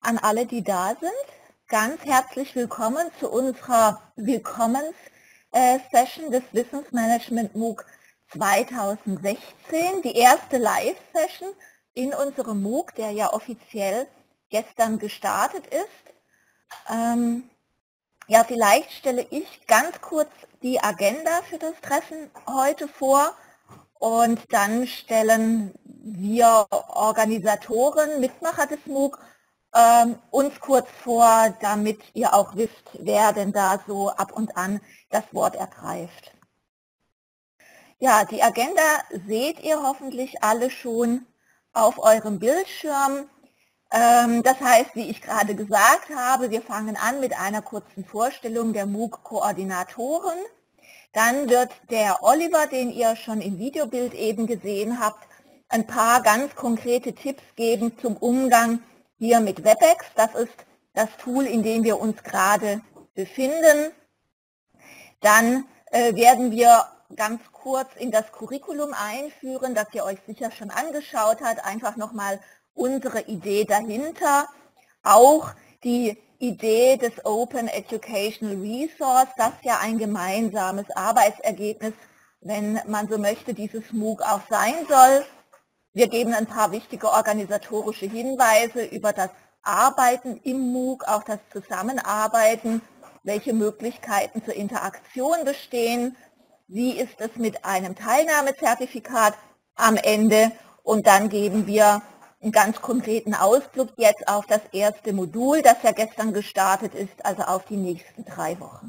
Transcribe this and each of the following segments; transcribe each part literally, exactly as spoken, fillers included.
an alle, die da sind. Ganz herzlich willkommen zu unserer Willkommens-Session des Wissensmanagement MOOC zweitausendsechzehn, die erste Live-Session in unserem MOOC, der ja offiziell gestern gestartet ist. Ähm, ja, vielleicht stelle ich ganz kurz die Agenda für das Treffen heute vor und dann stellen wir Organisatoren, Mitmacher des MOOC, ähm, uns kurz vor, damit ihr auch wisst, wer denn da so ab und an das Wort ergreift. Ja, die Agenda seht ihr hoffentlich alle schon auf eurem Bildschirm. Ähm, das heißt, wie ich gerade gesagt habe, wir fangen an mit einer kurzen Vorstellung der MOOC-Koordinatoren. Dann wird der Oliver, den ihr schon im Videobild eben gesehen habt, ein paar ganz konkrete Tipps geben zum Umgang hier mit WebEx. Das ist das Tool, in dem wir uns gerade befinden. Dann äh, werden wir ganz kurz in das Curriculum einführen, das ihr euch sicher schon angeschaut habt. Einfach nochmal unsere Idee dahinter. Auch die Idee des Open Educational Resource, das ja ein gemeinsames Arbeitsergebnis, wenn man so möchte, dieses MOOC auch sein soll. Wir geben ein paar wichtige organisatorische Hinweise über das Arbeiten im MOOC, auch das Zusammenarbeiten, welche Möglichkeiten zur Interaktion bestehen, wie ist es mit einem Teilnahmezertifikat am Ende, und dann geben wir einen ganz konkreten Ausblick jetzt auf das erste Modul, das ja gestern gestartet ist, also auf die nächsten drei Wochen.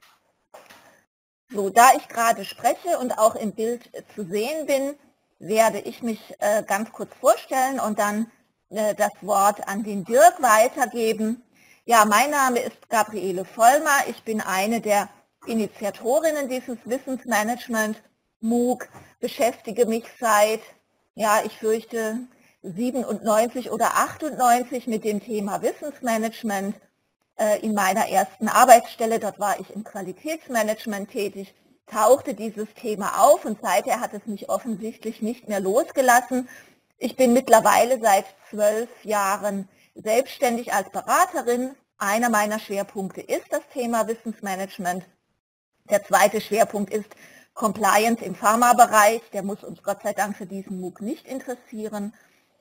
So, da ich gerade spreche und auch im Bild zu sehen bin, werde ich mich äh, ganz kurz vorstellen und dann äh, das Wort an den Dirk weitergeben. Ja, mein Name ist Gabriele Vollmer, ich bin eine der Initiatorinnen dieses Wissensmanagement MOOC, beschäftige mich seit, ja, ich fürchte, siebenundneunzig oder achtundneunzig mit dem Thema Wissensmanagement. Äh, in meiner ersten Arbeitsstelle, dort war ich im Qualitätsmanagement tätig, tauchte dieses Thema auf und seither hat es mich offensichtlich nicht mehr losgelassen. Ich bin mittlerweile seit zwölf Jahren selbstständig als Beraterin. Einer meiner Schwerpunkte ist das Thema Wissensmanagement. Der zweite Schwerpunkt ist Compliance im Pharmabereich. Der muss uns Gott sei Dank für diesen MOOC nicht interessieren.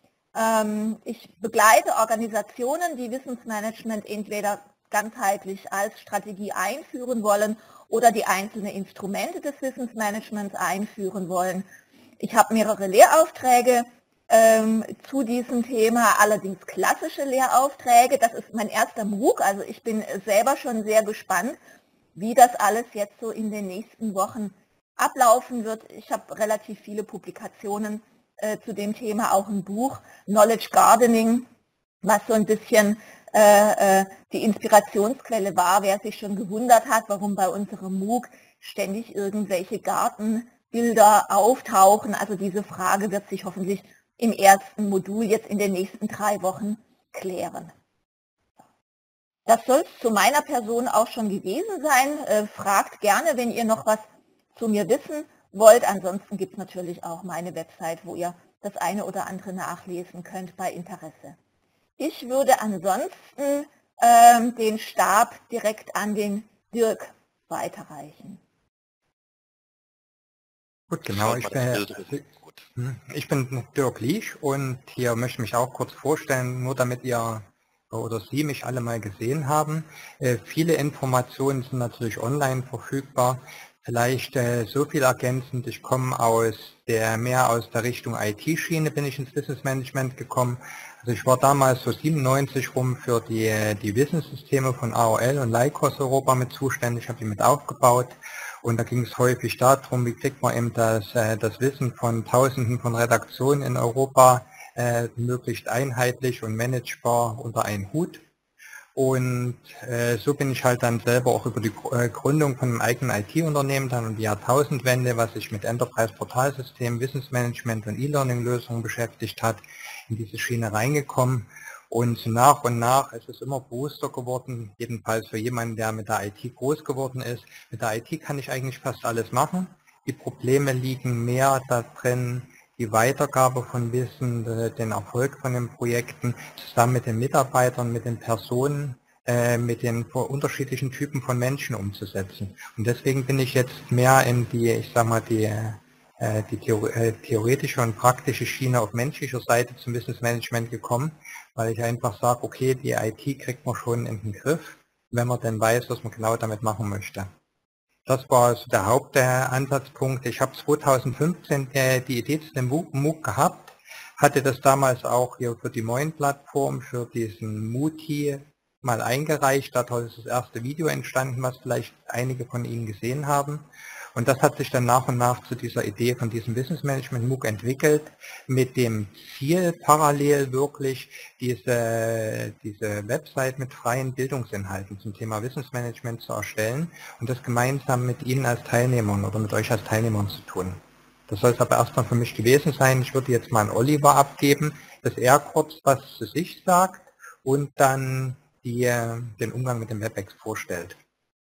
Ich begleite Organisationen, die Wissensmanagement entweder ganzheitlich als Strategie einführen wollen oder die einzelnen Instrumente des Wissensmanagements einführen wollen. Ich habe mehrere Lehraufträge ähm, zu diesem Thema, allerdings klassische Lehraufträge. Das ist mein erster MOOC, also ich bin selber schon sehr gespannt, wie das alles jetzt so in den nächsten Wochen ablaufen wird. Ich habe relativ viele Publikationen äh, zu dem Thema, auch ein Buch, Knowledge Gardening, was so ein bisschen äh, äh, die Inspirationsquelle war, wer sich schon gewundert hat, warum bei unserem MOOC ständig irgendwelche Gartenbilder auftauchen. Also diese Frage wird sich hoffentlich im ersten Modul jetzt in den nächsten drei Wochen klären. Das soll es zu meiner Person auch schon gewesen sein. Äh, fragt gerne, wenn ihr noch was zu mir wissen wollt. Ansonsten gibt es natürlich auch meine Website, wo ihr das eine oder andere nachlesen könnt bei Interesse. Ich würde ansonsten ähm, den Stab direkt an den Dirk weiterreichen. Gut, genau. Ich bin, ich bin Dirk Liesch und hier möchte ich mich auch kurz vorstellen, nur damit ihr oder Sie mich alle mal gesehen haben. Äh, viele Informationen sind natürlich online verfügbar. Vielleicht äh, so viel ergänzend, ich komme aus der mehr aus der Richtung I T-Schiene, bin ich ins Wissensmanagement gekommen. Also ich war damals so siebenundneunzig rum für die, die Wissenssysteme von A O L und Lycos Europa mit zuständig, habe die mit aufgebaut. Und da ging es häufig darum, wie kriegt man eben das, äh, das Wissen von Tausenden von Redaktionen in Europa äh, möglichst einheitlich und managebar unter einen Hut. Und äh, so bin ich halt dann selber auch über die äh, Gründung von einem eigenen I T-Unternehmen dann um die Jahrtausendwende, was sich mit Enterprise-Portalsystemen, Wissensmanagement und E-Learning-Lösungen beschäftigt hat, in diese Schiene reingekommen. Und nach und nach ist es immer bewusster geworden, jedenfalls für jemanden, der mit der I T groß geworden ist. Mit der I T kann ich eigentlich fast alles machen. Die Probleme liegen mehr darin, die Weitergabe von Wissen, den Erfolg von den Projekten zusammen mit den Mitarbeitern, mit den Personen, mit den unterschiedlichen Typen von Menschen umzusetzen. Und deswegen bin ich jetzt mehr in die, ich sag mal, die, die theoretische und praktische Schiene auf menschlicher Seite zum Wissensmanagement gekommen, weil ich einfach sage, okay, die I T kriegt man schon in den Griff, wenn man denn weiß, was man genau damit machen möchte. Das war also der Hauptansatzpunkt. Ich habe zweitausendfünfzehn die Idee zu dem MOOC gehabt, hatte das damals auch hier für die Moin-Plattform, für diesen Muti mal eingereicht. Daraus ist das erste Video entstanden, was vielleicht einige von Ihnen gesehen haben. Und das hat sich dann nach und nach zu dieser Idee von diesem Wissensmanagement MOOC entwickelt, mit dem Ziel, parallel wirklich diese, diese Website mit freien Bildungsinhalten zum Thema Wissensmanagement zu erstellen und das gemeinsam mit Ihnen als Teilnehmern oder mit euch als Teilnehmern zu tun. Das soll es aber erstmal für mich gewesen sein. Ich würde jetzt mal an Oliver abgeben, dass er kurz was zu sich sagt und dann die, den Umgang mit dem WebEx vorstellt.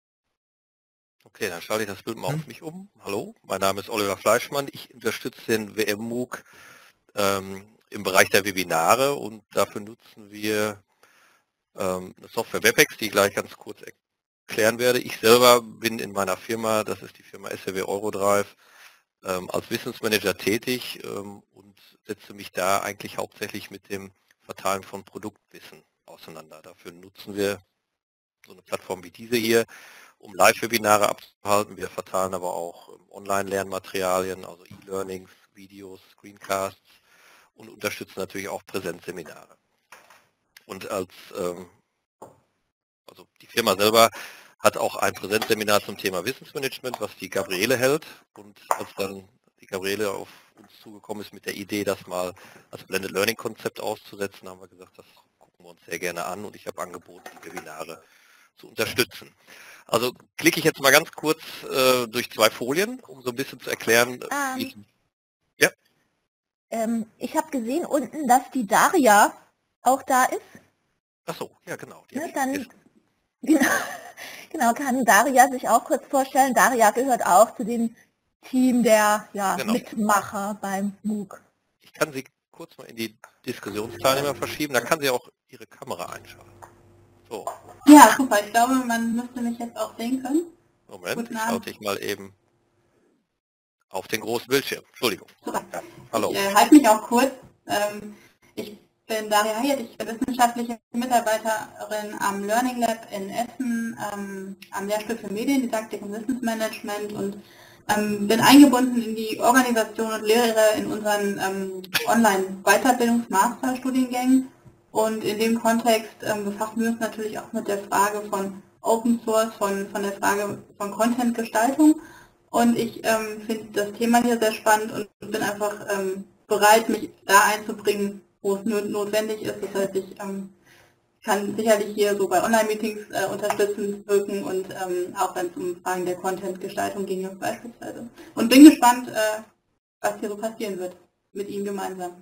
Okay, dann schalte ich das Bild mal hm. auf mich um. Hallo, mein Name ist Oliver Fleischmann. Ich unterstütze den W M MOOC ähm, im Bereich der Webinare und dafür nutzen wir ähm, eine Software WebEx, die ich gleich ganz kurz erklären werde. Ich selber bin in meiner Firma, das ist die Firma S R W Eurodrive, ähm, als Wissensmanager tätig ähm, und setze mich da eigentlich hauptsächlich mit dem Verteilen von Produktwissen auseinander. Dafür nutzen wir so eine Plattform wie diese hier, um Live-Webinare abzuhalten. Wir verteilen aber auch Online-Lernmaterialien, also E-Learnings, Videos, Screencasts und unterstützen natürlich auch Präsenzseminare. Und als, ähm, also die Firma selber hat auch ein Präsenzseminar zum Thema Wissensmanagement, was die Gabriele hält. Und als dann die Gabriele auf uns zugekommen ist mit der Idee, das mal als Blended Learning Konzept auszusetzen, haben wir gesagt, das gucken wir uns sehr gerne an und ich habe angeboten, die Webinare zu unterstützen. Also klicke ich jetzt mal ganz kurz äh, durch zwei Folien, um so ein bisschen zu erklären, ähm, wie ich, ja? Ähm, ich habe gesehen unten, dass die Daria auch da ist. Ach so, ja genau. Die Ne, dann genau, genau, kann Daria sich auch kurz vorstellen. Daria gehört auch zu dem Team der ja, genau. Mitmacher beim MOOC. Ich kann Sie kurz mal in die Diskussionsteilnehmer verschieben, da kann sie auch Ihre Kamera einschalten. So. Ja, super. Ich glaube, man müsste mich jetzt auch sehen können. Moment, Guten ich schalte dich mal eben auf den großen Bildschirm. Entschuldigung. Super. Ja, hallo. Ich äh, halte mich auch kurz. Ähm, ich bin Daria Hayet, ich bin wissenschaftliche Mitarbeiterin am Learning Lab in Essen, ähm, am Lehrstuhl für Mediendidaktik und Wissensmanagement und ähm, bin eingebunden in die Organisation und Lehre in unseren ähm, Online-Weiterbildungs-Master-Studiengängen. Und in dem Kontext ähm, befassen wir uns natürlich auch mit der Frage von Open Source, von, von der Frage von Content-Gestaltung. Und ich ähm, finde das Thema hier sehr spannend und bin einfach ähm, bereit, mich da einzubringen, wo es nur notwendig ist. Das heißt, ich ähm, kann sicherlich hier so bei Online-Meetings äh, unterstützend wirken und ähm, auch wenn es um Fragen der Content-Gestaltung ginge beispielsweise. Und bin gespannt, äh, was hier so passieren wird mit Ihnen gemeinsam.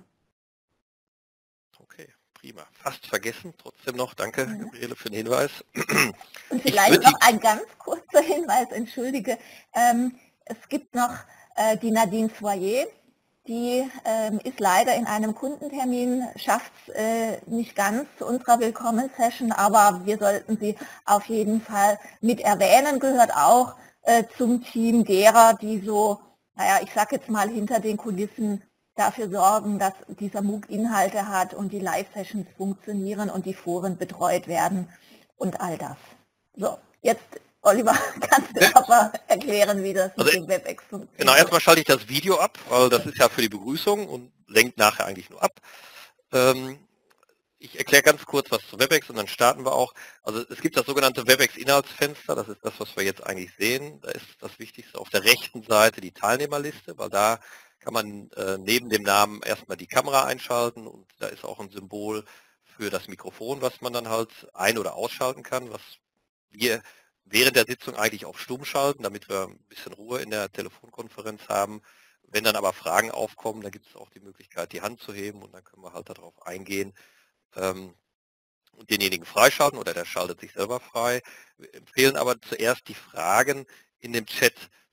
Okay. Prima. Fast vergessen, trotzdem noch. Danke, ja. Gabriele, für den Hinweis. Und vielleicht noch ein ganz kurzer Hinweis, entschuldige. Ähm, es gibt noch äh, die Nadine Soyer, die ähm, ist leider in einem Kundentermin, schafft es äh, nicht ganz zu unserer Willkommen-Session, aber wir sollten sie auf jeden Fall mit erwähnen, gehört auch äh, zum Team derer, die so, naja, ich sag jetzt mal hinter den Kulissen dafür sorgen, dass dieser MOOC Inhalte hat und die Live-Sessions funktionieren und die Foren betreut werden und all das. So, jetzt, Oliver, kannst du ja. aber erklären, wie das also mit dem WebEx funktioniert. Genau, erstmal schalte ich das Video ab, weil das ist ja für die Begrüßung und lenkt nachher eigentlich nur ab. Ähm, ich erkläre ganz kurz was zu WebEx und dann starten wir auch. Also es gibt das sogenannte WebEx-Inhaltsfenster, das ist das, was wir jetzt eigentlich sehen. Da ist das Wichtigste auf der rechten Seite die Teilnehmerliste, weil da kann man äh, neben dem Namen erstmal die Kamera einschalten und da ist auch ein Symbol für das Mikrofon, was man dann halt ein- oder ausschalten kann, was wir während der Sitzung eigentlich auf stumm schalten, damit wir ein bisschen Ruhe in der Telefonkonferenz haben. Wenn dann aber Fragen aufkommen, dann gibt es auch die Möglichkeit, die Hand zu heben und dann können wir halt darauf eingehen ähm, und denjenigen freischalten oder der schaltet sich selber frei. Wir empfehlen aber zuerst die Fragen in dem Chat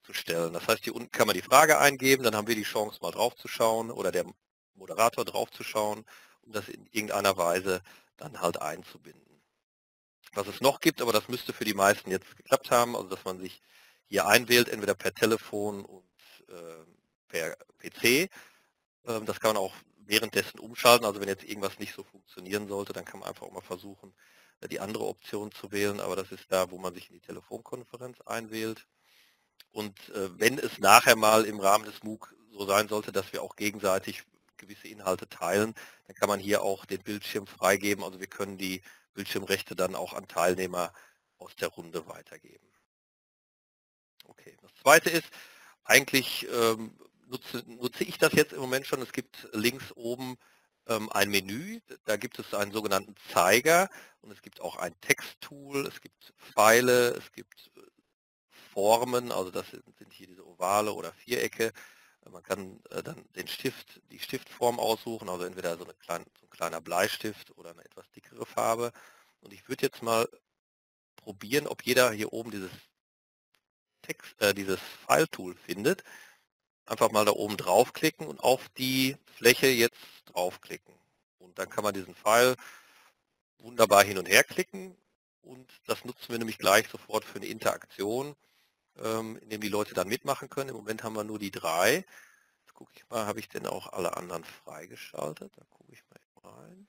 zu stellen. Das heißt, hier unten kann man die Frage eingeben, dann haben wir die Chance, mal drauf zu schauen oder der Moderator drauf zu schauen, um das in irgendeiner Weise dann halt einzubinden. Was es noch gibt, aber das müsste für die meisten jetzt geklappt haben, also dass man sich hier einwählt, entweder per Telefon und äh, per P C. Äh, das kann man auch währenddessen umschalten, also wenn jetzt irgendwas nicht so funktionieren sollte, dann kann man einfach auch mal versuchen, die andere Option zu wählen, aber das ist da, wo man sich in die Telefonkonferenz einwählt. Und äh, wenn es nachher mal im Rahmen des MOOC so sein sollte, dass wir auch gegenseitig gewisse Inhalte teilen, dann kann man hier auch den Bildschirm freigeben. Also wir können die Bildschirmrechte dann auch an Teilnehmer aus der Runde weitergeben. Okay, das zweite ist, eigentlich ähm, nutze, nutze ich das jetzt im Moment schon. Es gibt links oben ähm, ein Menü, da gibt es einen sogenannten Zeiger und es gibt auch ein Texttool, es gibt Pfeile, es gibt Formen, also das sind, sind hier diese Ovale oder Vierecke. Man kann äh, dann den Stift, die Stiftform aussuchen, also entweder so, eine klein, so ein kleiner Bleistift oder eine etwas dickere Farbe. Und ich würde jetzt mal probieren, ob jeder hier oben dieses Text, äh, dieses Pfeil-Tool findet. Einfach mal da oben draufklicken und auf die Fläche jetzt draufklicken. Und dann kann man diesen Pfeil wunderbar hin und her klicken und das nutzen wir nämlich gleich sofort für eine Interaktion, ähm, in dem die Leute dann mitmachen können. Im Moment haben wir nur die drei. Jetzt gucke ich mal, habe ich denn auch alle anderen freigeschaltet? Da gucke ich mal eben rein.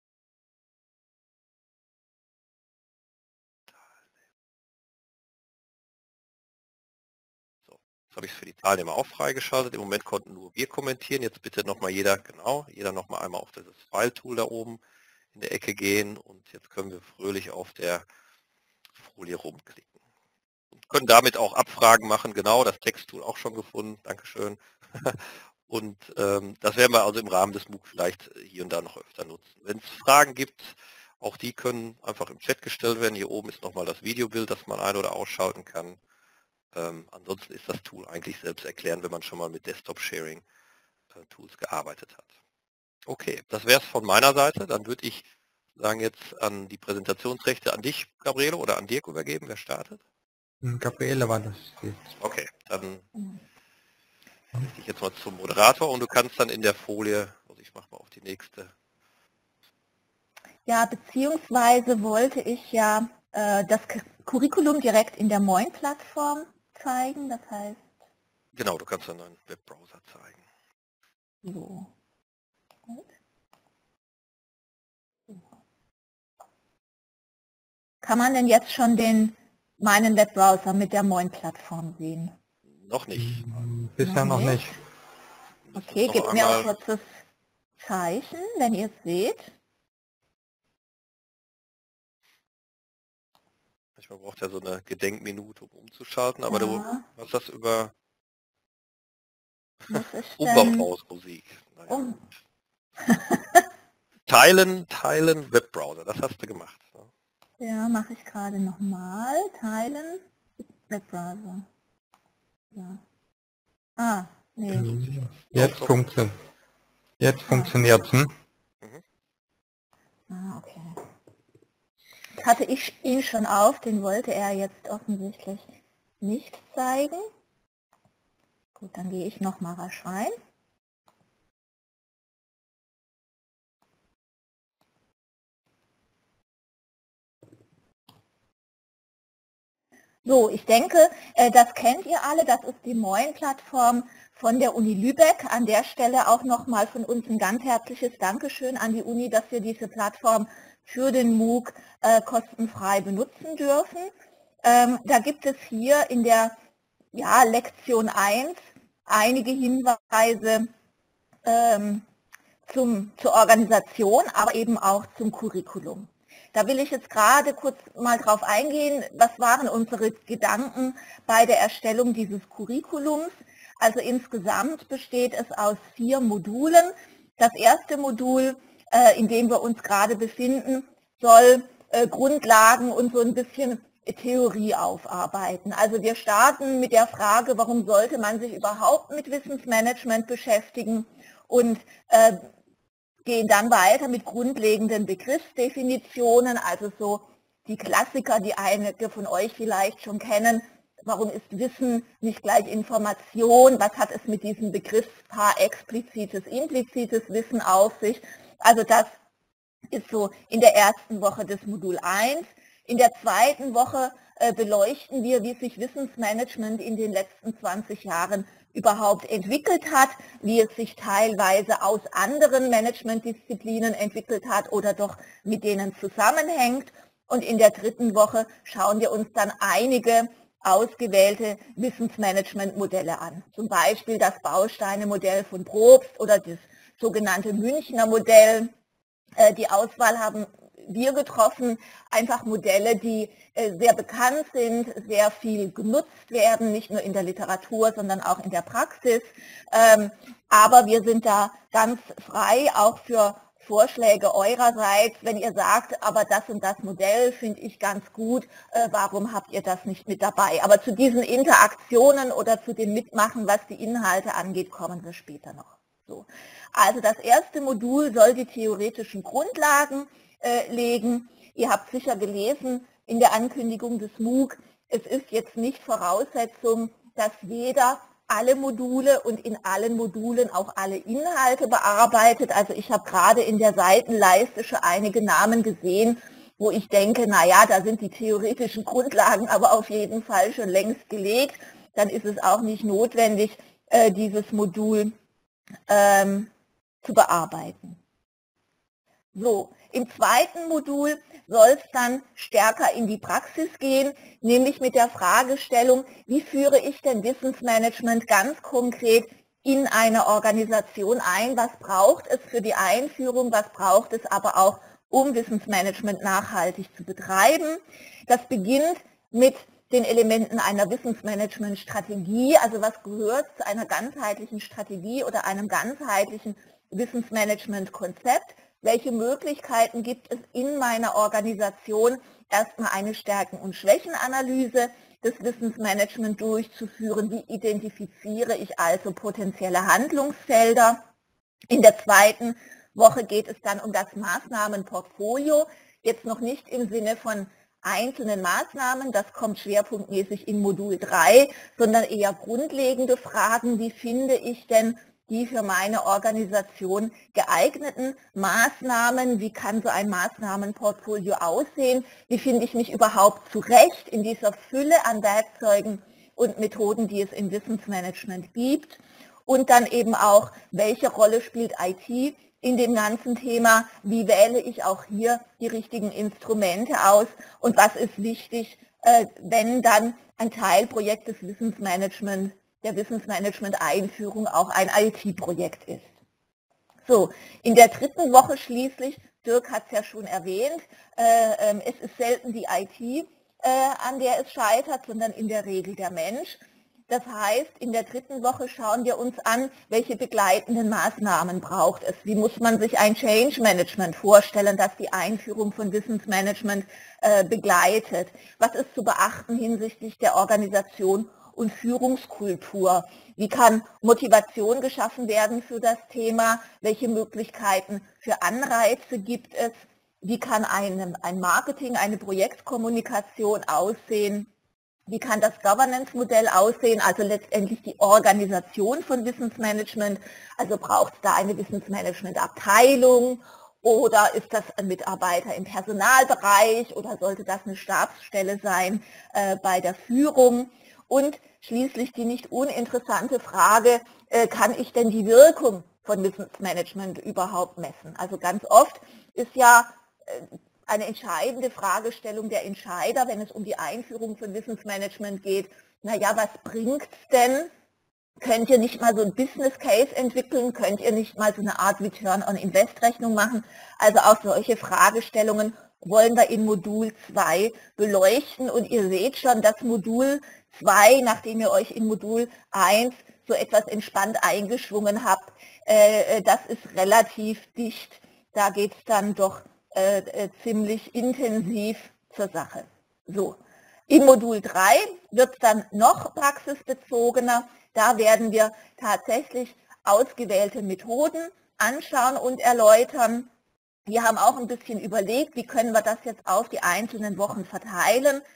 So, jetzt habe ich es für die Teilnehmer auch freigeschaltet. Im Moment konnten nur wir kommentieren. Jetzt bitte nochmal jeder, genau, jeder nochmal einmal auf dieses File-Tool da oben in der Ecke gehen und jetzt können wir fröhlich auf der Folie rumklicken. Und können damit auch Abfragen machen, genau, das Texttool auch schon gefunden, Dankeschön. Und ähm, das werden wir also im Rahmen des MOOC vielleicht hier und da noch öfter nutzen. Wenn es Fragen gibt, auch die können einfach im Chat gestellt werden. Hier oben ist nochmal das Videobild, das man ein- oder ausschalten kann. Ähm, ansonsten ist das Tool eigentlich selbst erklärend, wenn man schon mal mit Desktop-Sharing-Tools gearbeitet hat. Okay, das wäre es von meiner Seite. Dann würde ich sagen jetzt an die Präsentationsrechte an dich, Gabriele, oder an Dirk übergeben. Wer startet? Gabriele war das jetzt. Okay, dann mache ich dich jetzt mal zum Moderator und du kannst dann in der Folie, also ich mache mal auf die nächste. Ja, beziehungsweise wollte ich ja äh, das Curriculum direkt in der Moin-Plattform zeigen, das heißt... Genau, du kannst dann einen Webbrowser zeigen. So. Gut. Kann man denn jetzt schon den meinen Webbrowser mit der Moin-Plattform sehen? Noch nicht. Bisher noch nicht. Okay, gebt mir ein kurzes Zeichen, wenn ihr es seht. Manchmal braucht ja so eine Gedenkminute, um umzuschalten, aber Ja. du hast das über Musik. Naja, Oh. Teilen, teilen, Webbrowser, das hast du gemacht. Ne? Ja, mache ich gerade nochmal. Teilen, Webbrowser. Ja. Ah, nee. Jetzt funktioniert Jetzt funktioniert es. Hm? Ah, okay. Das hatte ich ihn schon auf, den wollte er jetzt offensichtlich nicht zeigen. Gut, dann gehe ich nochmal rasch rein. So, ich denke, das kennt ihr alle, das ist die Moin-Plattform von der Uni Lübeck. An der Stelle auch nochmal von uns ein ganz herzliches Dankeschön an die Uni, dass wir diese Plattform für den MOOC äh, kostenfrei benutzen dürfen. Ähm, da gibt es hier in der ja, Lektion eins einige Hinweise ähm, zum, zur Organisation, aber eben auch zum Curriculum. Da will ich jetzt gerade kurz mal drauf eingehen, was waren unsere Gedanken bei der Erstellung dieses Curriculums. Also insgesamt besteht es aus vier Modulen. Das erste Modul, äh, in dem wir uns gerade befinden, soll äh, Grundlagen und so ein bisschen Theorie aufarbeiten. Also wir starten mit der Frage, warum sollte man sich überhaupt mit Wissensmanagement beschäftigen und äh, gehen dann weiter mit grundlegenden Begriffsdefinitionen, also so die Klassiker, die einige von euch vielleicht schon kennen, warum ist Wissen nicht gleich Information, was hat es mit diesem Begriffspaar explizites, implizites Wissen auf sich. Also das ist so in der ersten Woche des Modul eins. In der zweiten Woche äh, beleuchten wir, wie sich Wissensmanagement in den letzten zwanzig Jahren überhaupt entwickelt hat, wie es sich teilweise aus anderen Managementdisziplinen entwickelt hat oder doch mit denen zusammenhängt. Und in der dritten Woche schauen wir uns dann einige ausgewählte Wissensmanagementmodelle an. Zum Beispiel das Bausteinemodell von Probst oder das sogenannte Münchner Modell. Die Auswahl haben wir getroffen, einfach Modelle, die sehr bekannt sind, sehr viel genutzt werden, nicht nur in der Literatur, sondern auch in der Praxis. Aber wir sind da ganz frei, auch für Vorschläge eurerseits, wenn ihr sagt, aber das und das Modell finde ich ganz gut, warum habt ihr das nicht mit dabei? Aber zu diesen Interaktionen oder zu dem Mitmachen, was die Inhalte angeht, kommen wir später noch. So. Also das erste Modul soll die theoretischen Grundlagen äh, legen. Ihr habt sicher gelesen in der Ankündigung des MOOC, es ist jetzt nicht Voraussetzung, dass jeder alle Module und in allen Modulen auch alle Inhalte bearbeitet. Also ich habe gerade in der Seitenleiste schon einige Namen gesehen, wo ich denke, naja, da sind die theoretischen Grundlagen aber auf jeden Fall schon längst gelegt. Dann ist es auch nicht notwendig, äh, dieses Modul ähm, zu bearbeiten. So, im zweiten Modul soll es dann stärker in die Praxis gehen, nämlich mit der Fragestellung, wie führe ich denn Wissensmanagement ganz konkret in eine Organisation ein, was braucht es für die Einführung, was braucht es aber auch, um Wissensmanagement nachhaltig zu betreiben. Das beginnt mit den Elementen einer Wissensmanagement-Strategie, also was gehört zu einer ganzheitlichen Strategie oder einem ganzheitlichen Wissensmanagement-Konzept. Welche Möglichkeiten gibt es in meiner Organisation, erstmal eine Stärken- und Schwächenanalyse des Wissensmanagement durchzuführen? Wie identifiziere ich also potenzielle Handlungsfelder? In der zweiten Woche geht es dann um das Maßnahmenportfolio, jetzt noch nicht im Sinne von einzelnen Maßnahmen, das kommt schwerpunktmäßig in Modul drei, sondern eher grundlegende Fragen, wie finde ich denn die für meine Organisation geeigneten Maßnahmen, wie kann so ein Maßnahmenportfolio aussehen, wie finde ich mich überhaupt zurecht in dieser Fülle an Werkzeugen und Methoden, die es im Wissensmanagement gibt, und dann eben auch, welche Rolle spielt I T in dem ganzen Thema, wie wähle ich auch hier die richtigen Instrumente aus und was ist wichtig, wenn dann ein Teilprojekt des Wissensmanagements der Wissensmanagement-Einführung auch ein I T-Projekt ist. So, in der dritten Woche schließlich, Dirk hat es ja schon erwähnt, äh, äh, es ist selten die I T, äh, an der es scheitert, sondern in der Regel der Mensch. Das heißt, in der dritten Woche schauen wir uns an, welche begleitenden Maßnahmen braucht es. Wie muss man sich ein Change Management vorstellen, das die Einführung von Wissensmanagement äh, begleitet? Was ist zu beachten hinsichtlich der Organisation und Führungskultur? Wie kann Motivation geschaffen werden für das Thema? Welche Möglichkeiten für Anreize gibt es? Wie kann ein, ein Marketing, eine Projektkommunikation aussehen? Wie kann das Governance-Modell aussehen, also letztendlich die Organisation von Wissensmanagement? Also braucht es da eine Wissensmanagement-Abteilung oder ist das ein Mitarbeiter im Personalbereich oder sollte das eine Stabsstelle sein äh, bei der Führung? Und schließlich die nicht uninteressante Frage, äh, kann ich denn die Wirkung von Wissensmanagement überhaupt messen? Also ganz oft ist ja äh, eine entscheidende Fragestellung der Entscheider, wenn es um die Einführung von Wissensmanagement geht, naja, was bringt es denn? Könnt ihr nicht mal so ein Business Case entwickeln? Könnt ihr nicht mal so eine Art Return on Invest Rechnung machen? Also auch solche Fragestellungen wollen wir in Modul zwei beleuchten. Und ihr seht schon, das Modul zwei, nachdem ihr euch in Modul eins so etwas entspannt eingeschwungen habt, äh, das ist relativ dicht. Da geht es dann doch äh, äh, ziemlich intensiv zur Sache. So. In Modul drei wird es dann noch praxisbezogener. Da werden wir tatsächlich ausgewählte Methoden anschauen und erläutern. Wir haben auch ein bisschen überlegt, wie können wir das jetzt auf die einzelnen Wochen verteilen.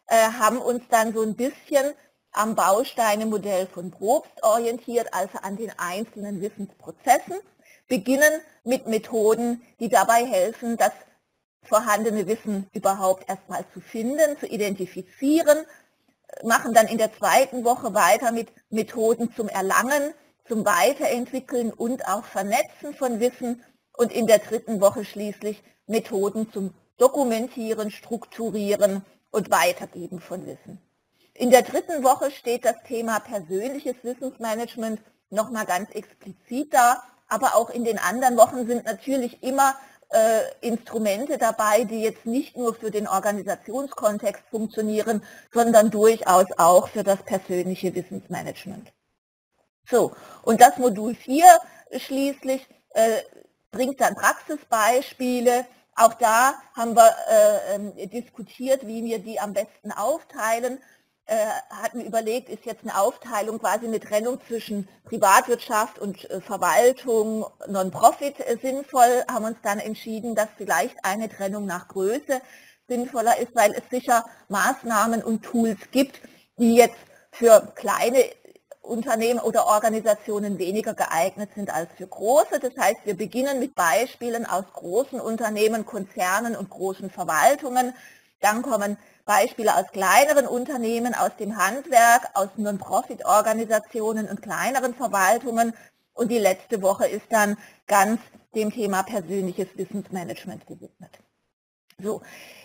äh, haben uns dann so ein bisschen am Bausteinemodell von Probst orientiert, also an den einzelnen Wissensprozessen, beginnen mit Methoden, die dabei helfen, das vorhandene Wissen überhaupt erstmal zu finden, zu identifizieren, machen dann in der zweiten Woche weiter mit Methoden zum Erlangen, zum Weiterentwickeln und auch Vernetzen von Wissen und in der dritten Woche schließlich Methoden zum Dokumentieren, Strukturieren und Weitergeben von Wissen. In der dritten Woche steht das Thema persönliches Wissensmanagement nochmal ganz explizit da, aber auch in den anderen Wochen sind natürlich immer äh, Instrumente dabei, die jetzt nicht nur für den Organisationskontext funktionieren, sondern durchaus auch für das persönliche Wissensmanagement. So, und das Modul vier schließlich äh, bringt dann Praxisbeispiele. Auch da haben wir äh, diskutiert, wie wir die am besten aufteilen. Äh, hatten überlegt, ist jetzt eine Aufteilung quasi eine Trennung zwischen Privatwirtschaft und äh, Verwaltung, Non-Profit äh, sinnvoll, haben uns dann entschieden, dass vielleicht eine Trennung nach Größe sinnvoller ist, weil es sicher Maßnahmen und Tools gibt, die jetzt für kleine Unternehmen oder Organisationen weniger geeignet sind als für große. Das heißt, wir beginnen mit Beispielen aus großen Unternehmen, Konzernen und großen Verwaltungen. Dann kommen Beispiele aus kleineren Unternehmen, aus dem Handwerk, aus Non-Profit-Organisationen und kleineren Verwaltungen. Und die letzte Woche ist dann ganz dem Thema persönliches Wissensmanagement gewidmet. So,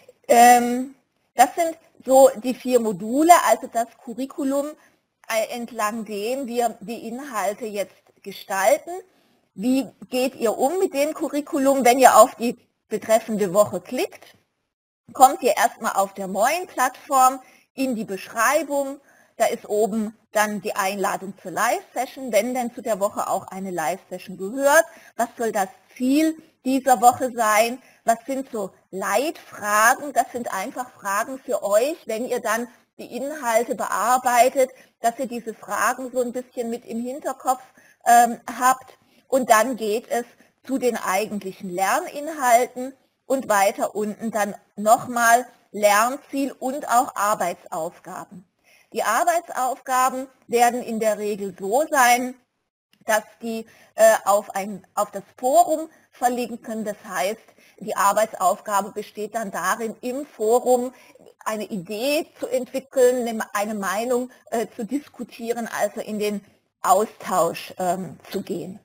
ähm, das sind so die vier Module, also das Curriculum, entlang dem wir die Inhalte jetzt gestalten. Wie geht ihr um mit dem Curriculum? Wenn ihr auf die betreffende Woche klickt, kommt ihr erstmal auf der Moin-Plattform in die Beschreibung. Da ist oben dann die Einladung zur Live-Session, wenn denn zu der Woche auch eine Live-Session gehört. Was soll das Ziel dieser Woche sein? Was sind so Leitfragen? Das sind einfach Fragen für euch, wenn ihr dann die Inhalte bearbeitet, dass ihr diese Fragen so ein bisschen mit im Hinterkopf ähm, habt. Und dann geht es zu den eigentlichen Lerninhalten und weiter unten dann nochmal Lernziel und auch Arbeitsaufgaben. Die Arbeitsaufgaben werden in der Regel so sein, dass die äh, auf, ein, auf das Forum verlinken. Das heißt, die Arbeitsaufgabe besteht dann darin, im Forum eine Idee zu entwickeln, eine Meinung äh, zu diskutieren, also in den Austausch ähm, zu gehen.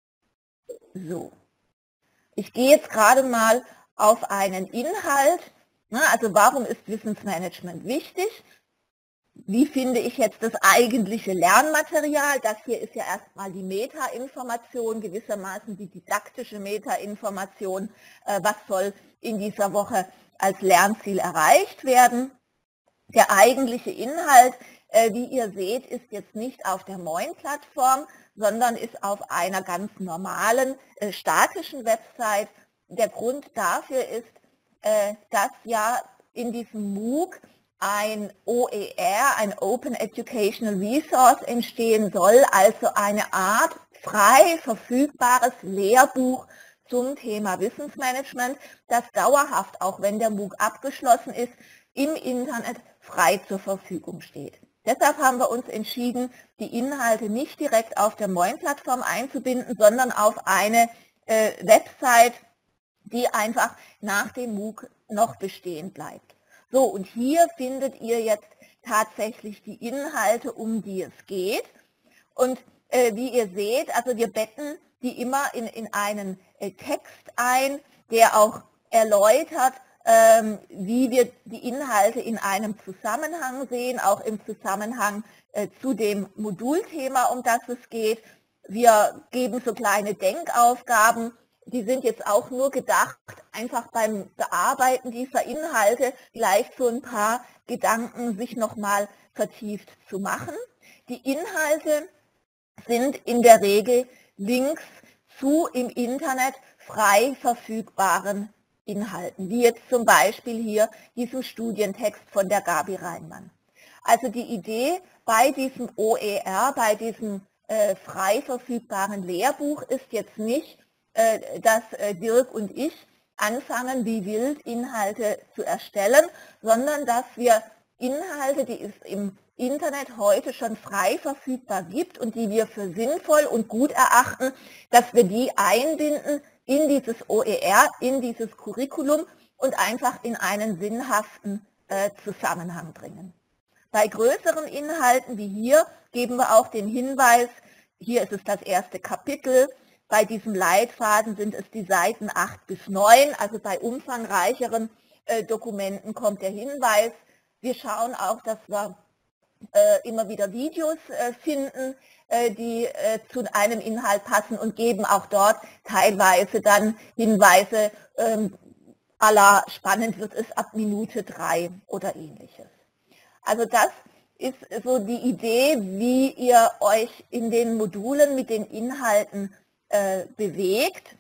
So. Ich gehe jetzt gerade mal auf einen Inhalt. Na, also warum ist Wissensmanagement wichtig? Wie finde ich jetzt das eigentliche Lernmaterial? Das hier ist ja erstmal die Meta-Information, gewissermaßen die didaktische Meta-Information. Äh, was soll in dieser Woche als Lernziel erreicht werden? Der eigentliche Inhalt, äh, wie ihr seht, ist jetzt nicht auf der Moin-Plattform, sondern ist auf einer ganz normalen, äh, statischen Website. Der Grund dafür ist, äh, dass ja in diesem MOOC ein O E R, ein Open Educational Resource, entstehen soll, also eine Art frei verfügbares Lehrbuch zum Thema Wissensmanagement, das dauerhaft, auch wenn der MOOC abgeschlossen ist, im Internet frei zur Verfügung steht. Deshalb haben wir uns entschieden, die Inhalte nicht direkt auf der Moin-Plattform einzubinden, sondern auf eine äh, Website, die einfach nach dem MOOC noch bestehen bleibt. So, und hier findet ihr jetzt tatsächlich die Inhalte, um die es geht. Und äh, wie ihr seht, also wir betten die immer in, in einen äh, Text ein, der auch erläutert, ähm, wie wir die Inhalte in einem Zusammenhang sehen, auch im Zusammenhang äh, zu dem Modulthema, um das es geht. Wir geben so kleine Denkaufgaben. Die sind jetzt auch nur gedacht, einfach beim Bearbeiten dieser Inhalte vielleicht so ein paar Gedanken sich nochmal vertieft zu machen. Die Inhalte sind in der Regel Links zu im Internet frei verfügbaren Inhalten, wie jetzt zum Beispiel hier diesem Studientext von der Gabi Reinmann. Also die Idee bei diesem O E R, bei diesem äh, frei verfügbaren Lehrbuch ist jetzt nicht, dass Dirk und ich anfangen, wie wild Inhalte zu erstellen, sondern dass wir Inhalte, die es im Internet heute schon frei verfügbar gibt und die wir für sinnvoll und gut erachten, dass wir die einbinden in dieses O E R, in dieses Curriculum und einfach in einen sinnhaften äh, Zusammenhang bringen. Bei größeren Inhalten wie hier geben wir auch den Hinweis, hier ist es das erste Kapitel, bei diesem Leitfaden sind es die Seiten acht bis neun, also bei umfangreicheren äh, Dokumenten kommt der Hinweis. Wir schauen auch, dass wir äh, immer wieder Videos äh, finden, äh, die äh, zu einem Inhalt passen und geben auch dort teilweise dann Hinweise, ähm, à la spannend wird es ab Minute drei oder ähnliches. Also das ist so die Idee, wie ihr euch in den Modulen mit den Inhalten äh, bewegt.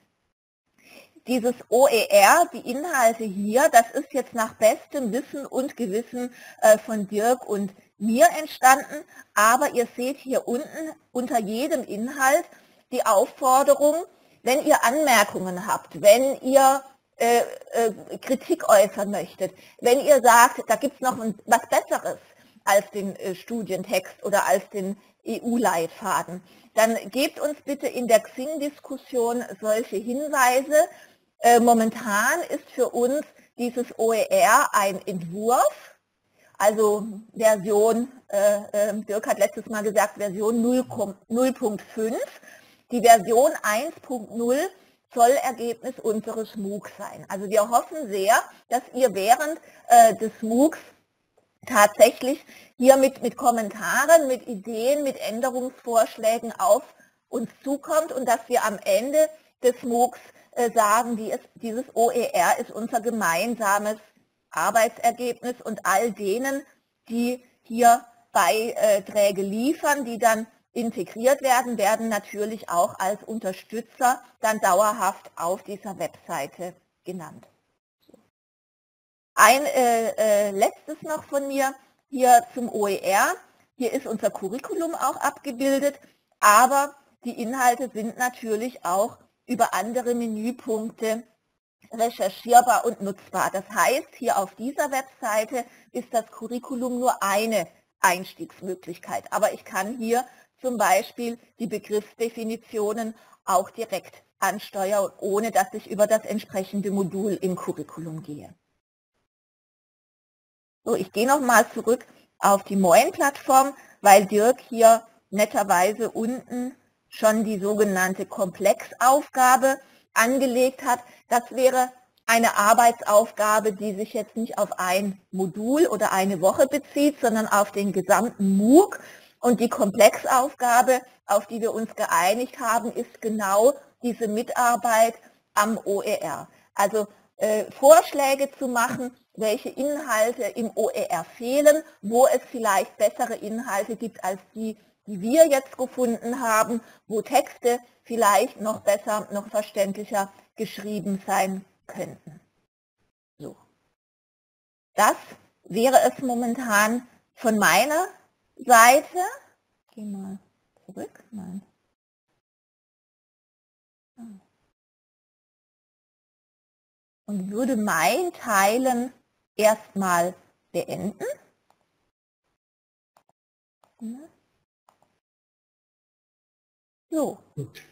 Dieses O E R, die Inhalte hier, das ist jetzt nach bestem Wissen und Gewissen äh, von Dirk und mir entstanden, aber ihr seht hier unten unter jedem Inhalt die Aufforderung, wenn ihr Anmerkungen habt, wenn ihr äh, äh, Kritik äußern möchtet, wenn ihr sagt, da gibt es noch ein, was Besseres als den äh, Studientext oder als den E U-Leitfaden, dann gebt uns bitte in der Xing-Diskussion solche Hinweise. Äh, momentan ist für uns dieses O E R ein Entwurf, also Version, äh, äh, Dirk hat letztes Mal gesagt, Version null Punkt fünf. Die Version eins Punkt null soll Ergebnis unseres MOOCs sein. Also wir hoffen sehr, dass ihr während äh, des MOOCs tatsächlich hier mit, mit Kommentaren, mit Ideen, mit Änderungsvorschlägen auf uns zukommt und dass wir am Ende des MOOCs äh, sagen, die ist, dieses O E R ist unser gemeinsames Arbeitsergebnis und all denen, die hier Beiträge liefern, die dann integriert werden, werden natürlich auch als Unterstützer dann dauerhaft auf dieser Webseite genannt. Ein äh, äh, letztes noch von mir hier zum O E R. Hier ist unser Curriculum auch abgebildet, aber die Inhalte sind natürlich auch über andere Menüpunkte recherchierbar und nutzbar. Das heißt, hier auf dieser Webseite ist das Curriculum nur eine Einstiegsmöglichkeit, aber ich kann hier zum Beispiel die Begriffsdefinitionen auch direkt ansteuern, ohne dass ich über das entsprechende Modul im Curriculum gehe. So, ich gehe nochmal zurück auf die Moin-Plattform, weil Dirk hier netterweise unten schon die sogenannte Komplexaufgabe angelegt hat. Das wäre eine Arbeitsaufgabe, die sich jetzt nicht auf ein Modul oder eine Woche bezieht, sondern auf den gesamten MOOC. Und die Komplexaufgabe, auf die wir uns geeinigt haben, ist genau diese Mitarbeit am O E R. Also äh, Vorschläge zu machen, welche Inhalte im O E R fehlen, wo es vielleicht bessere Inhalte gibt als die, die wir jetzt gefunden haben, wo Texte vielleicht noch besser, noch verständlicher geschrieben sein könnten. So. Das wäre es momentan von meiner Seite. Geh mal zurück. Nein. Und würde mein Teilen erstmal beenden. So.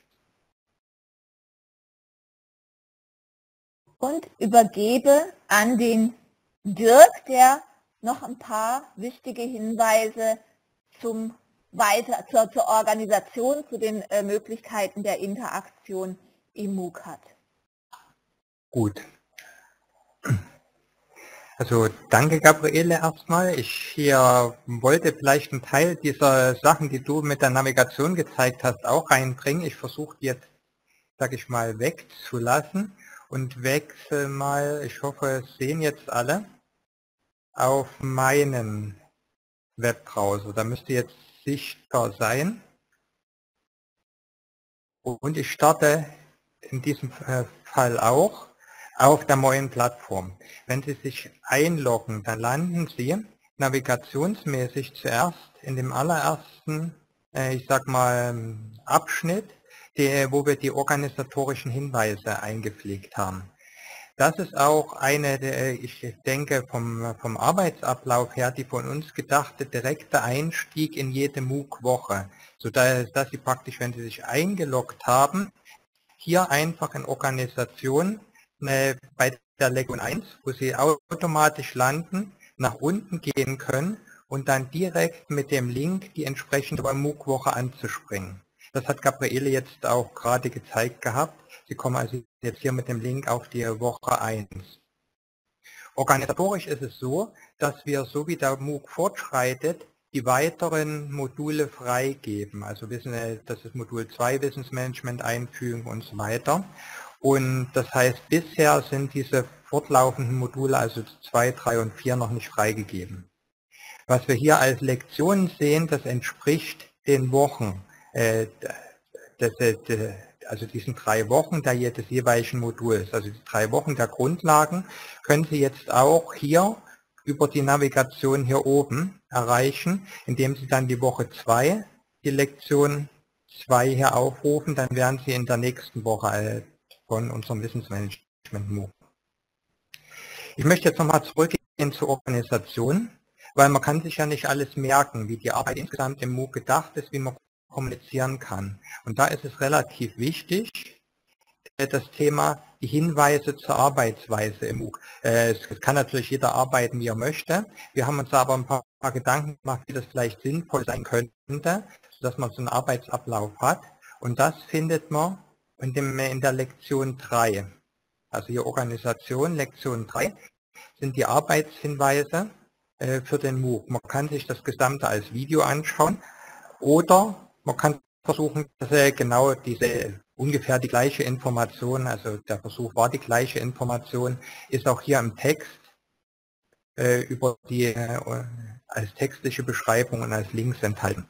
Und übergebe an den Dirk, der noch ein paar wichtige Hinweise zum weiter, zur, zur Organisation, zu den äh, Möglichkeiten der Interaktion im MOOC hat. Gut. Also danke Gabriele erstmal. Ich hier wollte vielleicht einen Teil dieser Sachen, die du mit der Navigation gezeigt hast, auch reinbringen. Ich versuche jetzt, sag ich mal, wegzulassen und wechsle mal, ich hoffe, es sehen jetzt alle, auf meinen Webbrowser. Da müsste jetzt sichtbar sein. Und ich starte in diesem Fall auch auf der neuen Plattform. Wenn Sie sich einloggen, dann landen Sie navigationsmäßig zuerst in dem allerersten, äh, ich sag mal, Abschnitt, der, wo wir die organisatorischen Hinweise eingepflegt haben. Das ist auch eine, der, ich denke, vom, vom Arbeitsablauf her, die von uns gedachte direkte Einstieg in jede MOOC-Woche, sodass dass Sie praktisch, wenn Sie sich eingeloggt haben, hier einfach in Organisation äh, bei der Lektion eins, wo Sie automatisch landen, nach unten gehen können und dann direkt mit dem Link die entsprechende MOOC-Woche anzuspringen. Das hat Gabriele jetzt auch gerade gezeigt gehabt. Sie kommen also jetzt hier mit dem Link auf die Woche eins. Organisatorisch ist es so, dass wir, so wie der MOOC fortschreitet, die weiteren Module freigeben. Also wissen, das ist Modul zwei, Wissensmanagement einfügen und so weiter. Und das heißt, bisher sind diese fortlaufenden Module, also zwei, drei und vier, noch nicht freigegeben. Was wir hier als Lektionen sehen, das entspricht den Wochen, äh, das, das, also diesen drei Wochen der, des jeweiligen Moduls. Also die drei Wochen der Grundlagen können Sie jetzt auch hier über die Navigation hier oben erreichen, indem Sie dann die Woche zwei, die Lektion zwei hier aufrufen, dann werden Sie in der nächsten Woche von unserem Wissensmanagement MOOC. Ich möchte jetzt nochmal zurückgehen zur Organisation, weil man kann sich ja nicht alles merken, wie die Arbeit insgesamt im MOOC gedacht ist, wie man kommunizieren kann. Und da ist es relativ wichtig, das Thema die Hinweise zur Arbeitsweise im MOOC. Es kann natürlich jeder arbeiten, wie er möchte. Wir haben uns aber ein paar, paar Gedanken gemacht, wie das vielleicht sinnvoll sein könnte, sodass man so einen Arbeitsablauf hat. Und das findet man in, dem, in der Lektion drei. Also hier Organisation, Lektion drei sind die Arbeitshinweise äh, für den MOOC. Man kann sich das Gesamte als Video anschauen oder man kann versuchen, dass er genau diese ungefähr die gleiche Information, also der Versuch war die gleiche Information, ist auch hier im Text äh, über die äh, als textliche Beschreibung und als Links enthalten.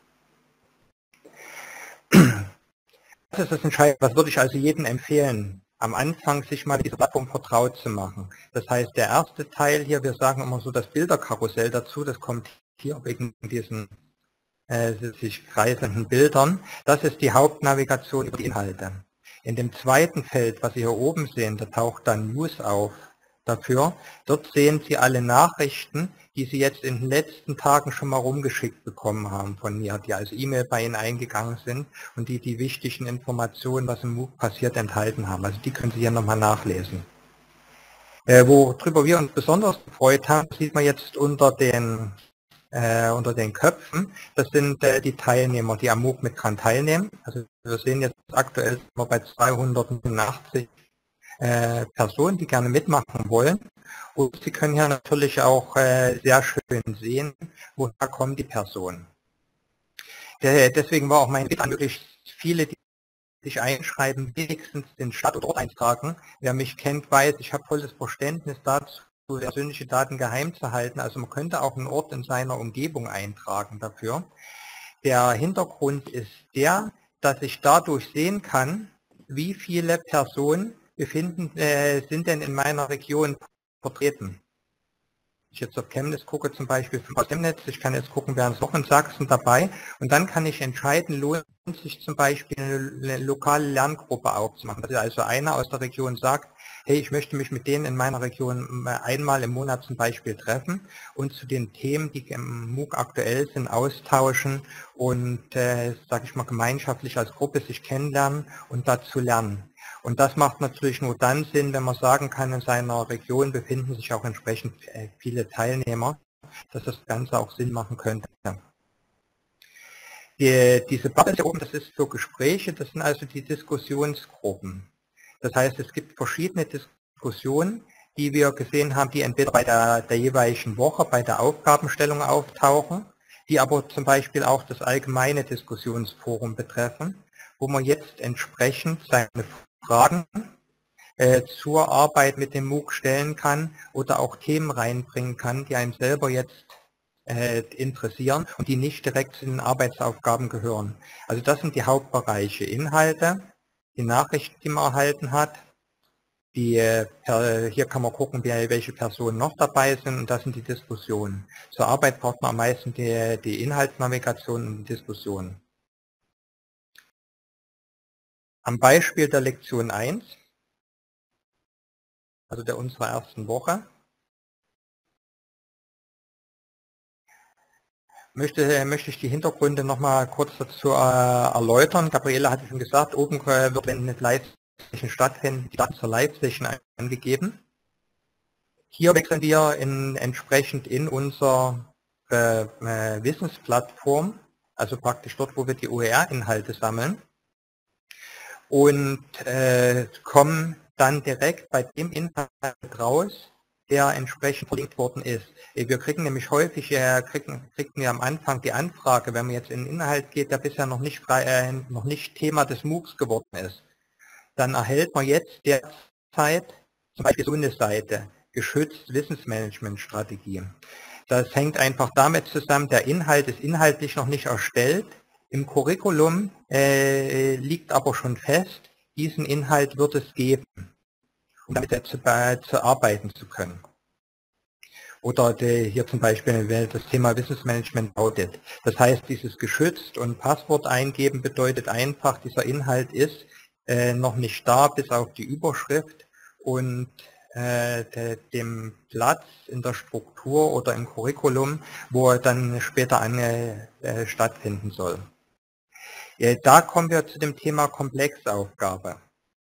Das ist das Entscheidende. Was würde ich also jedem empfehlen? Am Anfang sich mal mit dieser Plattform vertraut zu machen. Das heißt, der erste Teil hier, wir sagen immer so das Bilderkarussell dazu, das kommt hier wegen diesen äh, sich kreiselnden Bildern. Das ist die Hauptnavigation über die Inhalte. In dem zweiten Feld, was Sie hier oben sehen, da taucht dann News auf dafür. Dort sehen Sie alle Nachrichten, die Sie jetzt in den letzten Tagen schon mal rumgeschickt bekommen haben von mir, die als E-Mail bei Ihnen eingegangen sind und die die wichtigen Informationen, was im MOOC passiert, enthalten haben. Also die können Sie hier nochmal nachlesen. Äh, worüber wir uns besonders gefreut haben, sieht man jetzt unter den, äh, unter den Köpfen. Das sind äh, die Teilnehmer, die am MOOC mit dran teilnehmen. Also wir sehen jetzt aktuell sind wir bei zweihundertachtzig äh, Personen, die gerne mitmachen wollen. Und Sie können hier natürlich auch äh, sehr schön sehen, woher kommen die Personen. Der, deswegen war auch mein Bitte an möglichst viele, die sich einschreiben, wenigstens den Stadt- oder Ort eintragen. Wer mich kennt, weiß, ich habe volles Verständnis dazu, persönliche Daten geheim zu halten. Also man könnte auch einen Ort in seiner Umgebung eintragen dafür. Der Hintergrund ist der, dass ich dadurch sehen kann, wie viele Personen befinden, äh, sind denn in meiner Region vertreten. Wenn ich jetzt auf Chemnitz gucke, zum Beispiel aus Chemnitz, ich kann jetzt gucken, wer ist noch in Sachsen dabei und dann kann ich entscheiden, lohnt sich zum Beispiel eine lokale Lerngruppe aufzumachen. Dass also einer aus der Region sagt, hey, ich möchte mich mit denen in meiner Region einmal im Monat zum Beispiel treffen und zu den Themen, die im MOOC aktuell sind, austauschen und, äh, sage ich mal, gemeinschaftlich als Gruppe sich kennenlernen und dazu lernen. Und das macht natürlich nur dann Sinn, wenn man sagen kann, in seiner Region befinden sich auch entsprechend viele Teilnehmer, dass das Ganze auch Sinn machen könnte. Die, diese Bubble hier oben, das ist für Gespräche, das sind also die Diskussionsgruppen. Das heißt, es gibt verschiedene Diskussionen, die wir gesehen haben, die entweder bei der, der jeweiligen Woche, bei der Aufgabenstellung auftauchen, die aber zum Beispiel auch das allgemeine Diskussionsforum betreffen, wo man jetzt entsprechend seine Fragen äh, zur Arbeit mit dem MOOC stellen kann oder auch Themen reinbringen kann, die einem selber jetzt äh, interessieren und die nicht direkt zu den Arbeitsaufgaben gehören. Also das sind die Hauptbereiche: Inhalte, die Nachrichten, die man erhalten hat. Die, äh, hier kann man gucken, welche Personen noch dabei sind, und das sind die Diskussionen. Zur Arbeit braucht man am meisten die, die Inhaltsnavigation und die Diskussionen. Am Beispiel der Lektion eins also der unserer ersten Woche. Möchte, möchte ich die Hintergründe noch mal kurz dazu äh, erläutern. Gabriele hatte schon gesagt, oben äh, wird, wenn eine Live-Session stattfindet, die Daten zur Live-Session angegeben. Hier wechseln wir in, entsprechend in unsere äh, äh, Wissensplattform, also praktisch dort, wo wir die O E R-Inhalte sammeln, und äh, kommen dann direkt bei dem Inhalt raus, der entsprechend verlinkt worden ist. Wir kriegen nämlich häufig, äh, kriegen, kriegen wir am Anfang die Anfrage, wenn man jetzt in den Inhalt geht, der bisher noch nicht, frei, äh, noch nicht Thema des MOOCs geworden ist. Dann erhält man jetzt derzeit zum Beispiel so eine Seite, geschützt Wissensmanagement-Strategie. Das hängt einfach damit zusammen, der Inhalt ist inhaltlich noch nicht erstellt. Im Curriculum äh, liegt aber schon fest, diesen Inhalt wird es geben, um damit zu, äh, zu arbeiten zu können. Oder die, hier zum Beispiel das Thema Wissensmanagement Audit. Das heißt, dieses geschützt und Passwort eingeben bedeutet einfach, dieser Inhalt ist äh, noch nicht da, bis auf die Überschrift und äh, de, dem Platz in der Struktur oder im Curriculum, wo er dann später an, äh, stattfinden soll. Äh, da kommen wir zu dem Thema Komplexaufgabe.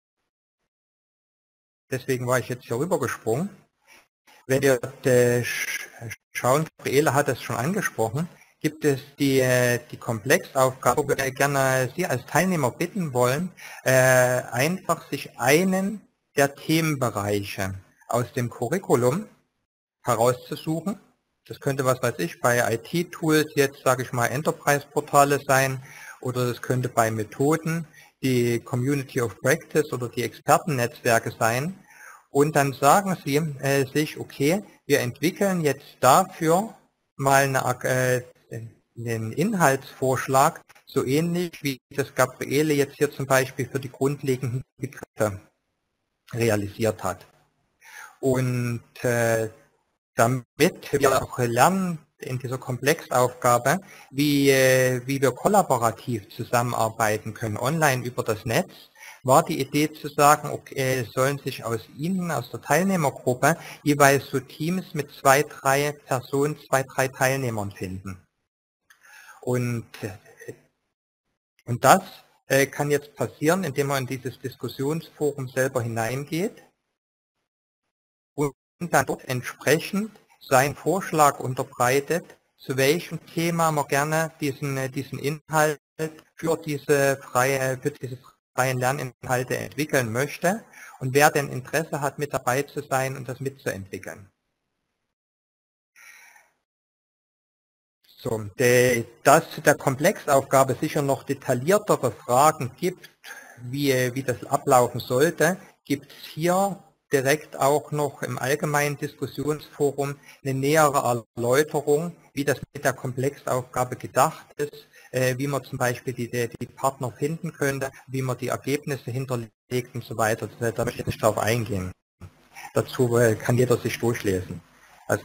Deswegen war ich jetzt hier rübergesprungen. Wenn wir äh, schauen, Gabriele hat es schon angesprochen, gibt es die, die Komplexaufgabe, wo wir gerne Sie als Teilnehmer bitten wollen, äh, einfach sich einen der Themenbereiche aus dem Curriculum herauszusuchen. Das könnte, was weiß ich, bei I T-Tools jetzt, sage ich mal, Enterprise-Portale sein, oder das könnte bei Methoden die Community of Practice oder die Expertennetzwerke sein. Und dann sagen Sie äh, sich, okay, wir entwickeln jetzt dafür mal eine, äh, einen Inhaltsvorschlag, so ähnlich wie das Gabriele jetzt hier zum Beispiel für die grundlegenden Begriffe realisiert hat. Und äh, damit wir auch lernen in dieser Komplexaufgabe, wie, äh, wie wir kollaborativ zusammenarbeiten können, online über das Netz, war die Idee zu sagen, okay, es sollen sich aus Ihnen, aus der Teilnehmergruppe, jeweils so Teams mit zwei, drei Personen, zwei, drei Teilnehmern finden. Und, und das äh, kann jetzt passieren, indem man in dieses Diskussionsforum selber hineingeht und dann dort entsprechend seinen Vorschlag unterbreitet, zu welchem Thema man gerne diesen, diesen Inhalt für diese freie, für diese freien Lerninhalte entwickeln möchte und wer denn Interesse hat, mit dabei zu sein und das mitzuentwickeln. So, dass es der Komplexaufgabe sicher noch detailliertere Fragen gibt, wie, wie das ablaufen sollte, gibt es hier direkt auch noch im allgemeinen Diskussionsforum eine nähere Erläuterung, wie das mit der Komplexaufgabe gedacht ist, äh, wie man zum Beispiel die, die Partner finden könnte, wie man die Ergebnisse hinterlegt und so weiter. Da möchte ich nicht darauf eingehen. Dazu äh, kann jeder sich durchlesen. Also,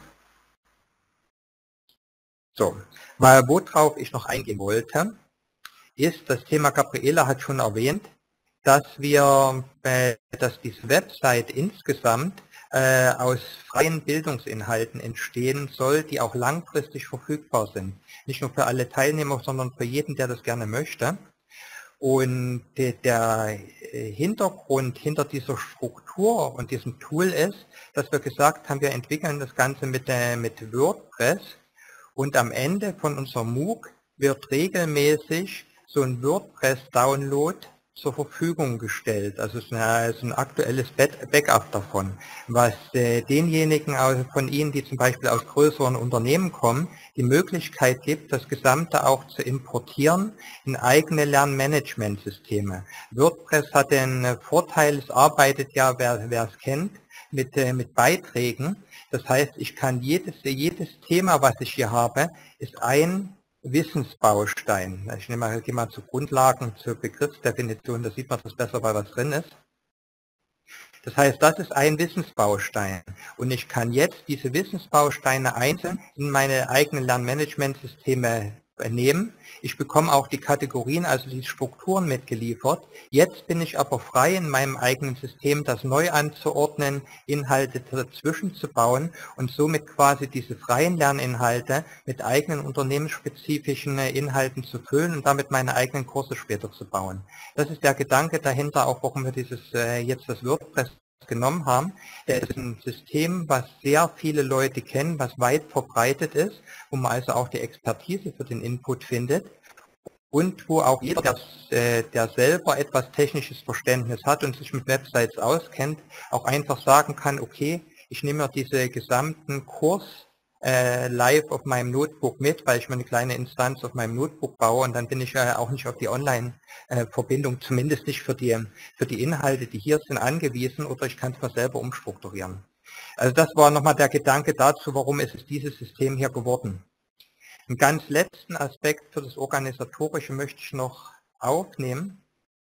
so, mal worauf ich noch eingehen wollte, ist, das Thema Gabriele hat schon erwähnt, dass wir, äh, dass diese Website insgesamt äh, aus freien Bildungsinhalten entstehen soll, die auch langfristig verfügbar sind. Nicht nur für alle Teilnehmer, sondern für jeden, der das gerne möchte. Und de, der Hintergrund hinter dieser Struktur und diesem Tool ist, dass wir gesagt haben, wir entwickeln das Ganze mit, äh, mit WordPress und am Ende von unserem MOOC wird regelmäßig so ein WordPress-Download zur Verfügung gestellt, also es ist ein aktuelles Backup davon, was äh, denjenigen von Ihnen, die zum Beispiel aus größeren Unternehmen kommen, die Möglichkeit gibt, das Gesamte auch zu importieren in eigene Lernmanagementsysteme. WordPress hat den Vorteil, es arbeitet ja, wer, wer es kennt, mit, äh, mit Beiträgen. Das heißt, ich kann jedes, jedes Thema, was ich hier habe, ist ein Wissensbaustein. Ich nehme mal, gehe mal zu Grundlagen, zur Begriffsdefinition, da sieht man das besser, weil was drin ist. Das heißt, das ist ein Wissensbaustein und ich kann jetzt diese Wissensbausteine einzeln in meine eigenen Lernmanagementsysteme nehmen. Ich bekomme auch die Kategorien, also die Strukturen mitgeliefert. Jetzt bin ich aber frei, in meinem eigenen System das neu anzuordnen, Inhalte dazwischen zu bauen und somit quasi diese freien Lerninhalte mit eigenen unternehmensspezifischen Inhalten zu füllen und damit meine eigenen Kurse später zu bauen. Das ist der Gedanke dahinter, auch warum wir dieses äh, jetzt das WordPress genommen haben. Das ist ein System, was sehr viele Leute kennen, was weit verbreitet ist, wo man also auch die Expertise für den Input findet und wo auch jeder, der, der selber etwas technisches Verständnis hat und sich mit Websites auskennt, auch einfach sagen kann, okay, ich nehme mir diese gesamten Kurs äh, live auf meinem Notebook mit, weil ich mir eine kleine Instanz auf meinem Notebook baue und dann bin ich äh, auch nicht auf die Online-Verbindung, zumindest nicht für die, für die Inhalte, die hier sind, angewiesen, oder ich kann es mal selber umstrukturieren. Also das war nochmal der Gedanke dazu, warum ist es dieses System hier geworden. Einen ganz letzten Aspekt für das Organisatorische möchte ich noch aufnehmen.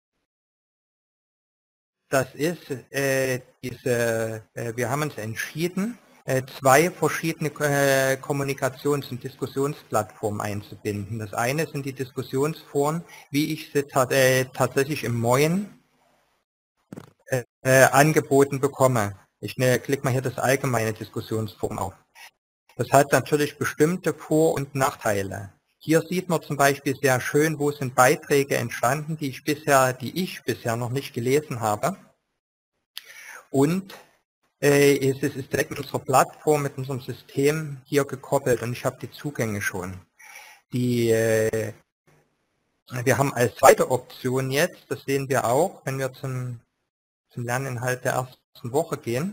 Das ist äh, diese, äh, wir haben uns entschieden, zwei verschiedene äh, Kommunikations- und Diskussionsplattformen einzubinden. Das eine sind die Diskussionsforen, wie ich sie ta äh, tatsächlich im Moin äh, äh, angeboten bekomme. Ich ne, klicke mal hier das allgemeine Diskussionsforum auf. Das hat natürlich bestimmte Vor- und Nachteile. Hier sieht man zum Beispiel sehr schön, wo sind Beiträge entstanden, die ich bisher, die ich bisher noch nicht gelesen habe. Und Es ist direkt mit unserer Plattform, mit unserem System hier gekoppelt und ich habe die Zugänge schon. Die, äh, wir haben als zweite Option jetzt, das sehen wir auch, wenn wir zum, zum Lerninhalt der ersten Woche gehen.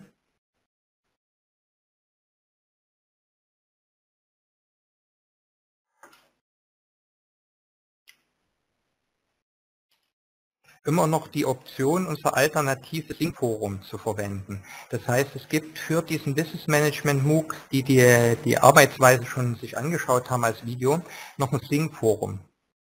Immer noch die Option, unser alternatives Sing-Forum zu verwenden. Das heißt, es gibt für diesen Business Management MOOC, die, die die Arbeitsweise schon sich angeschaut haben als Video, noch ein Sing-Forum.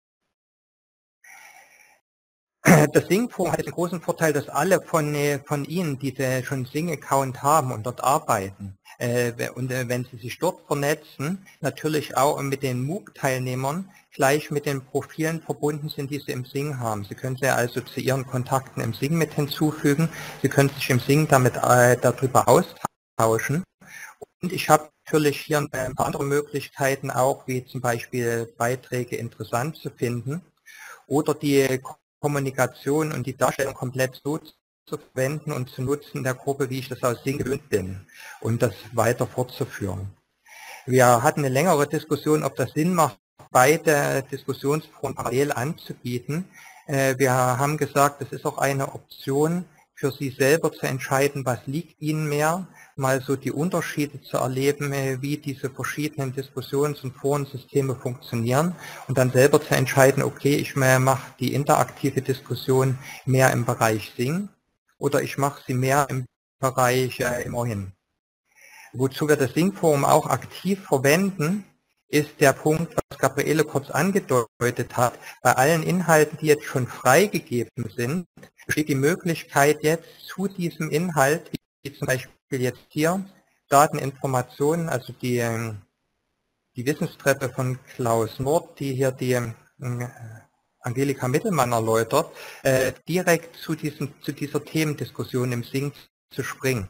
Das Sing-Forum hat den großen Vorteil, dass alle von, von Ihnen, die schon einen Sing-Account haben und dort arbeiten, äh, und äh, wenn Sie sich dort vernetzen, natürlich auch mit den MOOC-Teilnehmern gleich mit den Profilen verbunden sind, die Sie im Sing haben. Sie können sie also zu Ihren Kontakten im Sing mit hinzufügen. Sie können sich im Sing damit äh, darüber austauschen. Und ich habe natürlich hier ein paar andere Möglichkeiten auch, wie zum Beispiel Beiträge interessant zu finden oder die Kommunikation und die Darstellung komplett so zu verwenden und zu nutzen in der Gruppe, wie ich das aus Sing gewöhnt bin, und das weiter fortzuführen. Wir hatten eine längere Diskussion, ob das Sinn macht, beide Diskussionsforen parallel anzubieten. Wir haben gesagt, es ist auch eine Option für Sie selber zu entscheiden, was liegt Ihnen mehr, mal so die Unterschiede zu erleben, wie diese verschiedenen Diskussions- und Forensysteme funktionieren und dann selber zu entscheiden, okay, ich mache die interaktive Diskussion mehr im Bereich Sing oder ich mache sie mehr im Bereich äh, Moin. Wozu wir das Sing-Forum auch aktiv verwenden, ist der Punkt, was Gabriele kurz angedeutet hat. Bei allen Inhalten, die jetzt schon freigegeben sind, besteht die Möglichkeit jetzt zu diesem Inhalt, wie zum Beispiel jetzt hier, Dateninformationen, also die, die Wissenstreppe von Klaus Nord, die hier die äh, Angelika Mittelmann erläutert, äh, direkt zu, diesem, zu dieser Themendiskussion im Sing zu springen.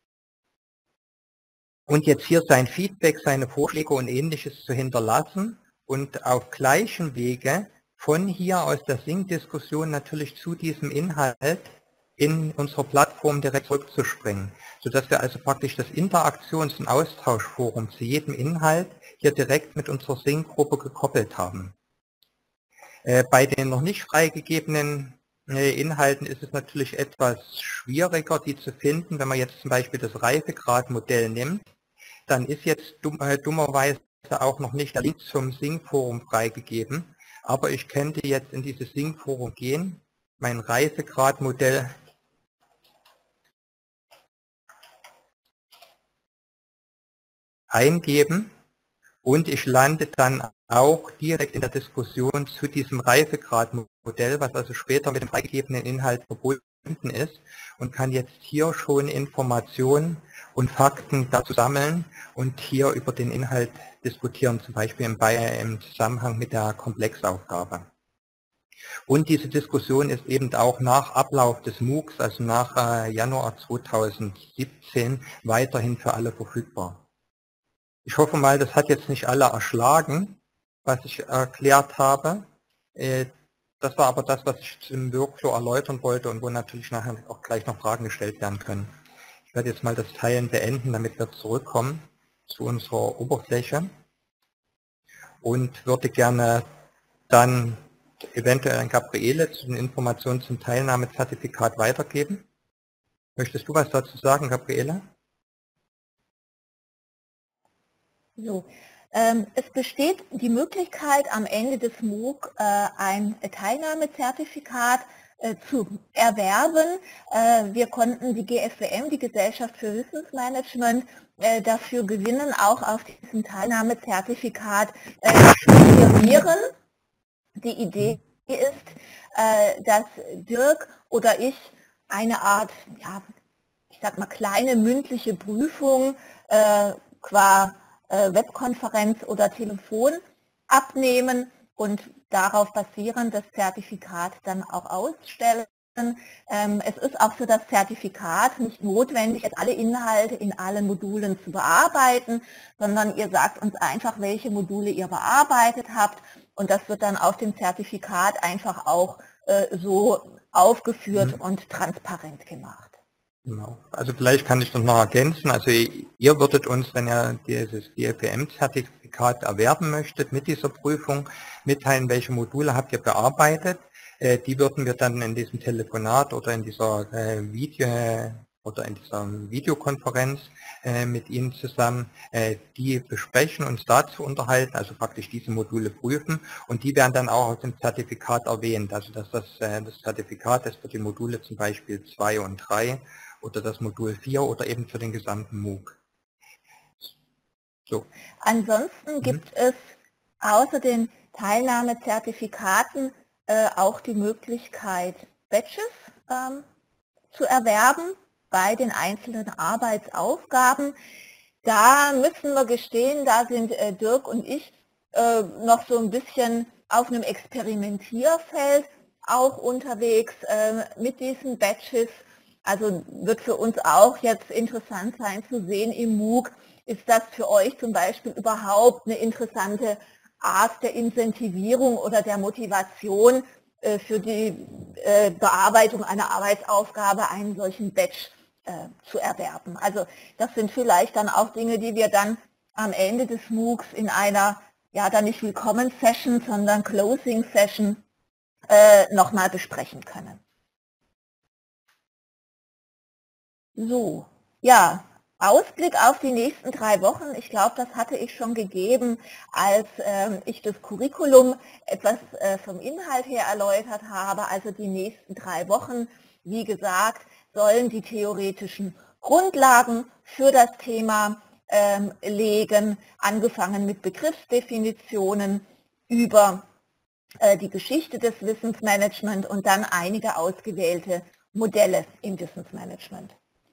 Und jetzt hier sein Feedback, seine Vorschläge und Ähnliches zu hinterlassen und auf gleichem Wege von hier aus der Sing-Diskussion natürlich zu diesem Inhalt in unserer Plattform direkt zurückzuspringen, sodass wir also praktisch das Interaktions- und Austauschforum zu jedem Inhalt hier direkt mit unserer Sing-Gruppe gekoppelt haben. Äh, bei den noch nicht freigegebenen äh, Inhalten ist es natürlich etwas schwieriger, die zu finden. Wenn man jetzt zum Beispiel das Reifegradmodell nimmt, dann ist jetzt dumm, äh, dummerweise auch noch nicht der Link zum Sing-Forum freigegeben. Aber ich könnte jetzt in dieses Sing-Forum gehen, mein Reifegradmodell eingeben und ich lande dann auch direkt in der Diskussion zu diesem Reifegradmodell, was also später mit dem freigegebenen Inhalt verbunden ist und kann jetzt hier schon Informationen und Fakten dazu sammeln und hier über den Inhalt diskutieren, zum Beispiel im, im Zusammenhang mit der Komplexaufgabe. Und diese Diskussion ist eben auch nach Ablauf des MOOCs, also nach äh, Januar zweitausendsiebzehn, weiterhin für alle verfügbar. Ich hoffe mal, das hat jetzt nicht alle erschlagen, was ich erklärt habe. Äh, das war aber das, was ich im Workflow erläutern wollte und wo natürlich nachher auch gleich noch Fragen gestellt werden können. Ich werde jetzt mal das Teilen beenden, damit wir zurückkommen zu unserer Oberfläche und würde gerne dann eventuell an Gabriele zu den Informationen zum Teilnahmezertifikat weitergeben. Möchtest du was dazu sagen, Gabriele? So, ähm, es besteht die Möglichkeit, am Ende des MOOC äh, ein Teilnahmezertifikat äh, zu erwerben. Äh, wir konnten die G F W M, die Gesellschaft für Wissensmanagement, äh, dafür gewinnen, auch auf diesem Teilnahmezertifikat äh, zu firmieren. Die Idee ist, äh, dass Dirk oder ich eine Art, ja, ich sag mal, kleine mündliche Prüfung äh, qua äh, Webkonferenz oder Telefon abnehmen und darauf basierend das Zertifikat dann auch ausstellen. Ähm, es ist auch für das Zertifikat nicht notwendig, jetzt alle Inhalte in allen Modulen zu bearbeiten, sondern ihr sagt uns einfach, welche Module ihr bearbeitet habt. Und das wird dann auf dem Zertifikat einfach auch äh, so aufgeführt mhm. und transparent gemacht. Genau. Also vielleicht kann ich das noch ergänzen. Also ihr würdet uns, wenn ihr dieses G F W M-Zertifikat erwerben möchtet, mit dieser Prüfung mitteilen, welche Module habt ihr bearbeitet. Äh, die würden wir dann in diesem Telefonat oder in dieser äh, Video oder in dieser Videokonferenz äh, mit Ihnen zusammen äh, die besprechen, uns dazu unterhalten, also praktisch diese Module prüfen und die werden dann auch aus dem Zertifikat erwähnt, also dass das, äh, das Zertifikat ist für die Module zum Beispiel zwei und drei oder das Modul vier oder eben für den gesamten MOOC. So. Ansonsten mhm. gibt es außer den Teilnahmezertifikaten äh, auch die Möglichkeit, Badges ähm, zu erwerben bei den einzelnen Arbeitsaufgaben. Da müssen wir gestehen, da sind äh, Dirk und ich äh, noch so ein bisschen auf einem Experimentierfeld auch unterwegs äh, mit diesen Badges. Also wird für uns auch jetzt interessant sein zu sehen im MOOC, ist das für euch zum Beispiel überhaupt eine interessante Art der Incentivierung oder der Motivation äh, für die äh, Bearbeitung einer Arbeitsaufgabe, einen solchen Badge äh, zu erwerben. Also das sind vielleicht dann auch Dinge, die wir dann am Ende des MOOCs in einer, ja dann nicht Willkommen-Session, sondern Closing-Session äh, nochmal besprechen können. So, ja, Ausblick auf die nächsten drei Wochen. Ich glaube, das hatte ich schon gegeben, als ähm, ich das Curriculum etwas äh, vom Inhalt her erläutert habe. Also die nächsten drei Wochen, wie gesagt, sollen die theoretischen Grundlagen für das Thema ähm, legen, angefangen mit Begriffsdefinitionen über äh, die Geschichte des Wissensmanagement und dann einige ausgewählte Modelle im Wissensmanagement.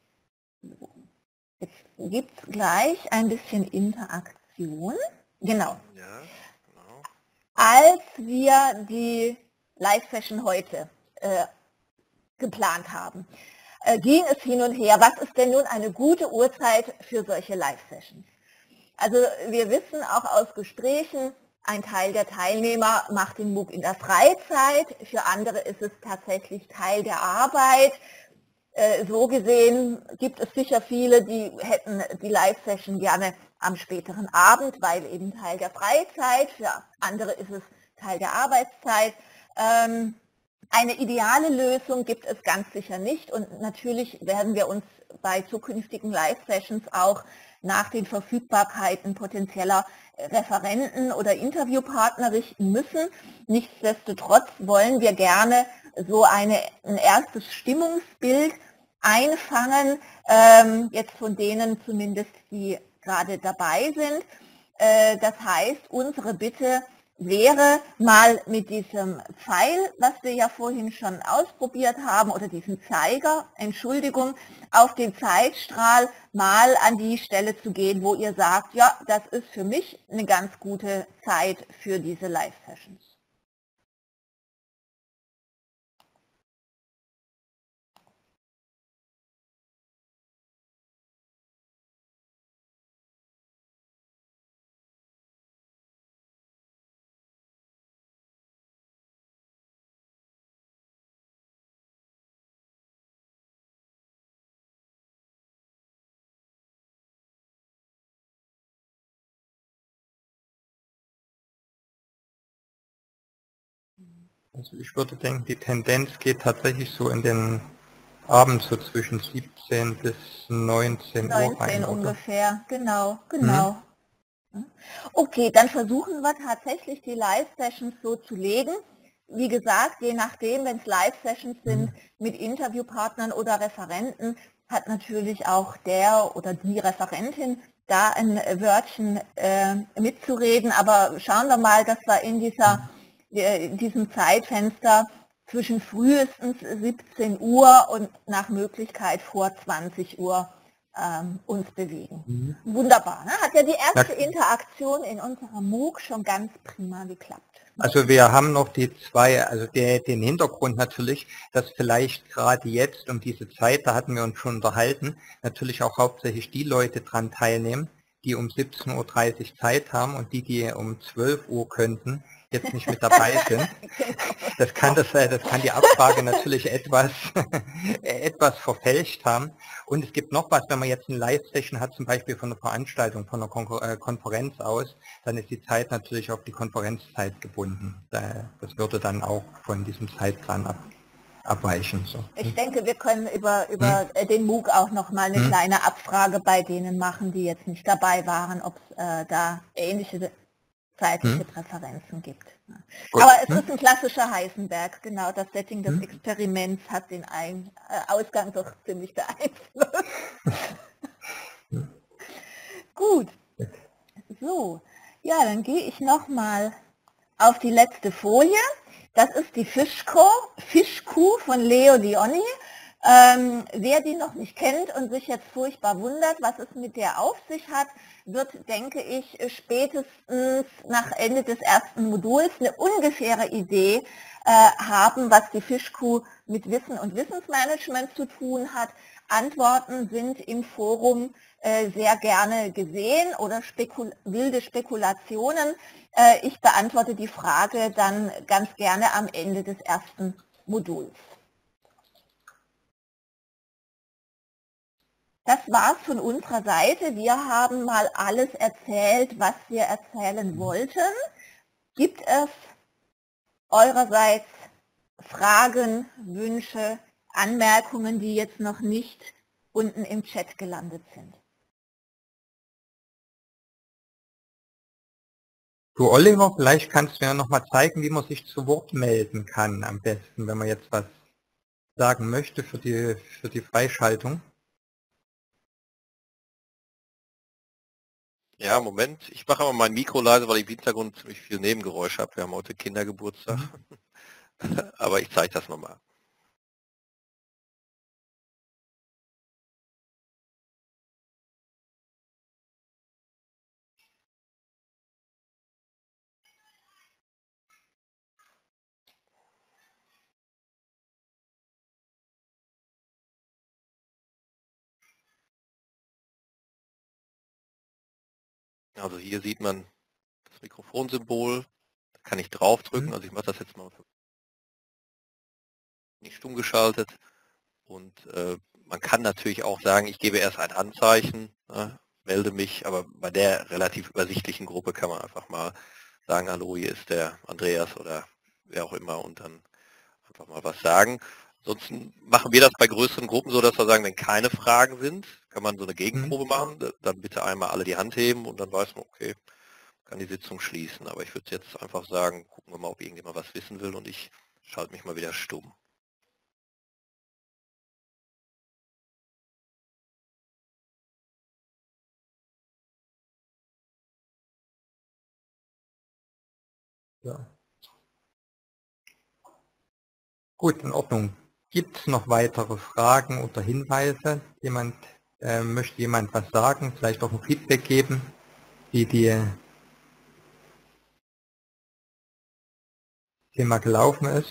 Jetzt gibt es gleich ein bisschen Interaktion. Genau. Ja, genau. Als wir die Live-Session heute äh, geplant haben, äh, ging es hin und her, was ist denn nun eine gute Uhrzeit für solche Live-Sessions? Also wir wissen auch aus Gesprächen, ein Teil der Teilnehmer macht den MOOC in der Freizeit, für andere ist es tatsächlich Teil der Arbeit. So gesehen gibt es sicher viele, die hätten die Live-Session gerne am späteren Abend, weil eben Teil der Freizeit, für andere ist es Teil der Arbeitszeit. Eine ideale Lösung gibt es ganz sicher nicht und natürlich werden wir uns bei zukünftigen Live-Sessions auch nach den Verfügbarkeiten potenzieller Referenten oder Interviewpartner richten müssen. Nichtsdestotrotz wollen wir gerne so eine, ein erstes Stimmungsbild einfangen, ähm, jetzt von denen zumindest, die gerade dabei sind. Äh, das heißt, unsere Bitte wäre, mal mit diesem Pfeil, was wir ja vorhin schon ausprobiert haben, oder diesem Zeiger, Entschuldigung, auf den Zeitstrahl mal an die Stelle zu gehen, wo ihr sagt, ja, das ist für mich eine ganz gute Zeit für diese Live-Sessions. Also ich würde denken, die Tendenz geht tatsächlich so in den Abend so zwischen siebzehn bis neunzehn Uhr rein, neunzehn oder? ungefähr, genau, genau. Mhm. Okay, dann versuchen wir tatsächlich die Live-Sessions so zu legen. Wie gesagt, je nachdem, wenn es Live-Sessions sind Mhm. mit Interviewpartnern oder Referenten, hat natürlich auch der oder die Referentin da ein Wörtchen äh, mitzureden. Aber schauen wir mal, dass wir in dieser, äh, in diesem Zeitfenster zwischen frühestens siebzehn Uhr und nach Möglichkeit vor zwanzig Uhr ähm, uns bewegen. Mhm. Wunderbar, ne? Hat ja die erste Ja. Interaktion in unserem MOOC schon ganz prima geklappt. Also wir haben noch die zwei, also der, den Hintergrund natürlich, dass vielleicht gerade jetzt um diese Zeit, da hatten wir uns schon unterhalten, natürlich auch hauptsächlich die Leute dran teilnehmen, die um siebzehn Uhr dreißig Zeit haben und die, die um zwölf Uhr könnten, jetzt nicht mit dabei sind. Das kann, das, das kann die Abfrage natürlich etwas, etwas verfälscht haben. Und es gibt noch was, wenn man jetzt eine Live-Session hat, zum Beispiel von einer Veranstaltung, von einer Kon äh, Konferenz aus, dann ist die Zeit natürlich auf die Konferenzzeit gebunden. Das würde dann auch von diesem Zeitplan ab, abweichen. So. Ich denke, wir können über, über hm? den MOOC auch noch mal eine hm? kleine Abfrage bei denen machen, die jetzt nicht dabei waren, ob es äh, da ähnliche zeitliche hm? Präferenzen gibt. Gut. Aber es hm? ist ein klassischer Heisenberg, genau, das Setting des hm? Experiments hat den Ein äh, Ausgang doch ziemlich beeinflusst. Hm. Gut, so, ja, dann gehe ich noch mal auf die letzte Folie. Das ist die Fischkuh, Fischkuh von Leo Lionni. Ähm, wer die noch nicht kennt und sich jetzt furchtbar wundert, was es mit der auf sich hat, wird, denke ich, spätestens nach Ende des ersten Moduls eine ungefähre Idee äh, haben, was die Fischkuh mit Wissen und Wissensmanagement zu tun hat. Antworten sind im Forum äh, sehr gerne gesehen oder spekul wilde Spekulationen. Äh, ich beantworte die Frage dann ganz gerne am Ende des ersten Moduls. Das war's von unserer Seite. Wir haben mal alles erzählt, was wir erzählen wollten. Gibt es eurerseits Fragen, Wünsche, Anmerkungen, die jetzt noch nicht unten im Chat gelandet sind? Du Oliver, vielleicht kannst du ja noch mal zeigen, wie man sich zu Wort melden kann am besten, wenn man jetzt was sagen möchte für die, für die Freischaltung. Ja, Moment. Ich mache aber mein Mikro leise, weil ich im Hintergrund ziemlich viel Nebengeräusche habe. Wir haben heute Kindergeburtstag. Mhm. Aber ich zeige das nochmal. Also hier sieht man das Mikrofonsymbol. Da kann ich draufdrücken. Also ich mache das jetzt mal nicht stumm geschaltet. Und äh, man kann natürlich auch sagen, ich gebe erst ein Handzeichen, ne, melde mich, aber bei der relativ übersichtlichen Gruppe kann man einfach mal sagen, hallo, hier ist der Andreas oder wer auch immer und dann einfach mal was sagen. Ansonsten machen wir das bei größeren Gruppen so, dass wir sagen, wenn keine Fragen sind, kann man so eine Gegenprobe machen, dann bitte einmal alle die Hand heben und dann weiß man, okay, kann die Sitzung schließen. Aber ich würde jetzt einfach sagen, gucken wir mal, ob irgendjemand was wissen will und ich schalte mich mal wieder stumm. Ja. Gut, in Ordnung. Gibt es noch weitere Fragen oder Hinweise? Jemand, äh, möchte jemand was sagen, vielleicht auch ein Feedback geben, wie die Thema gelaufen ist?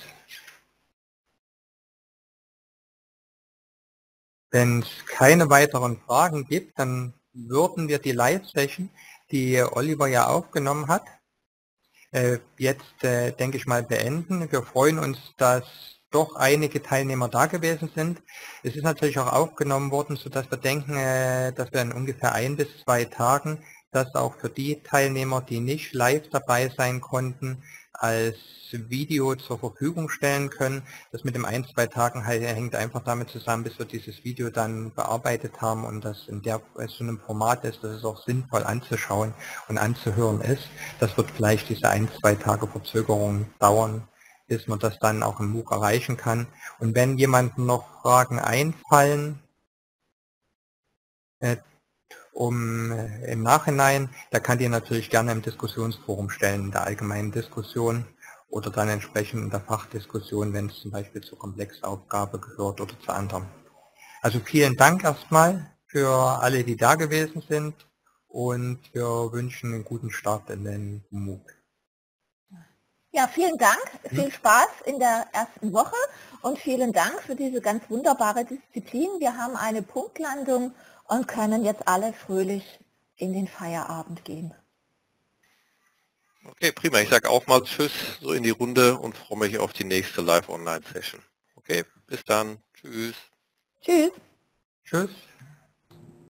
Wenn es keine weiteren Fragen gibt, dann würden wir die Live-Session, die Oliver ja aufgenommen hat, äh, jetzt, äh, denke ich mal, beenden. Wir freuen uns, dass doch einige Teilnehmer da gewesen sind. Es ist natürlich auch aufgenommen worden, sodass wir denken, äh, dass wir in ungefähr ein bis zwei Tagen das auch für die Teilnehmer, die nicht live dabei sein konnten, als Video zur Verfügung stellen können. Das mit dem ein, zwei Tagen hängt einfach damit zusammen, bis wir dieses Video dann bearbeitet haben und das in der, so einem Format ist, dass es auch sinnvoll anzuschauen und anzuhören ist. Das wird vielleicht diese ein, zwei Tage Verzögerung dauern, bis man das dann auch im MOOC erreichen kann. Und wenn jemandem noch Fragen einfallen, äh, um äh, im Nachhinein, da kann die natürlich gerne im Diskussionsforum stellen, in der allgemeinen Diskussion oder dann entsprechend in der Fachdiskussion, wenn es zum Beispiel zur Komplexaufgabe gehört oder zu anderen. Also vielen Dank erstmal für alle, die da gewesen sind und wir wünschen einen guten Start in den MOOC. Ja, vielen Dank, viel Spaß in der ersten Woche und vielen Dank für diese ganz wunderbare Disziplin. Wir haben eine Punktlandung und können jetzt alle fröhlich in den Feierabend gehen. Okay, prima. Ich sage auch mal Tschüss so in die Runde und freue mich auf die nächste Live-Online-Session. Okay, bis dann. Tschüss. Tschüss. Tschüss.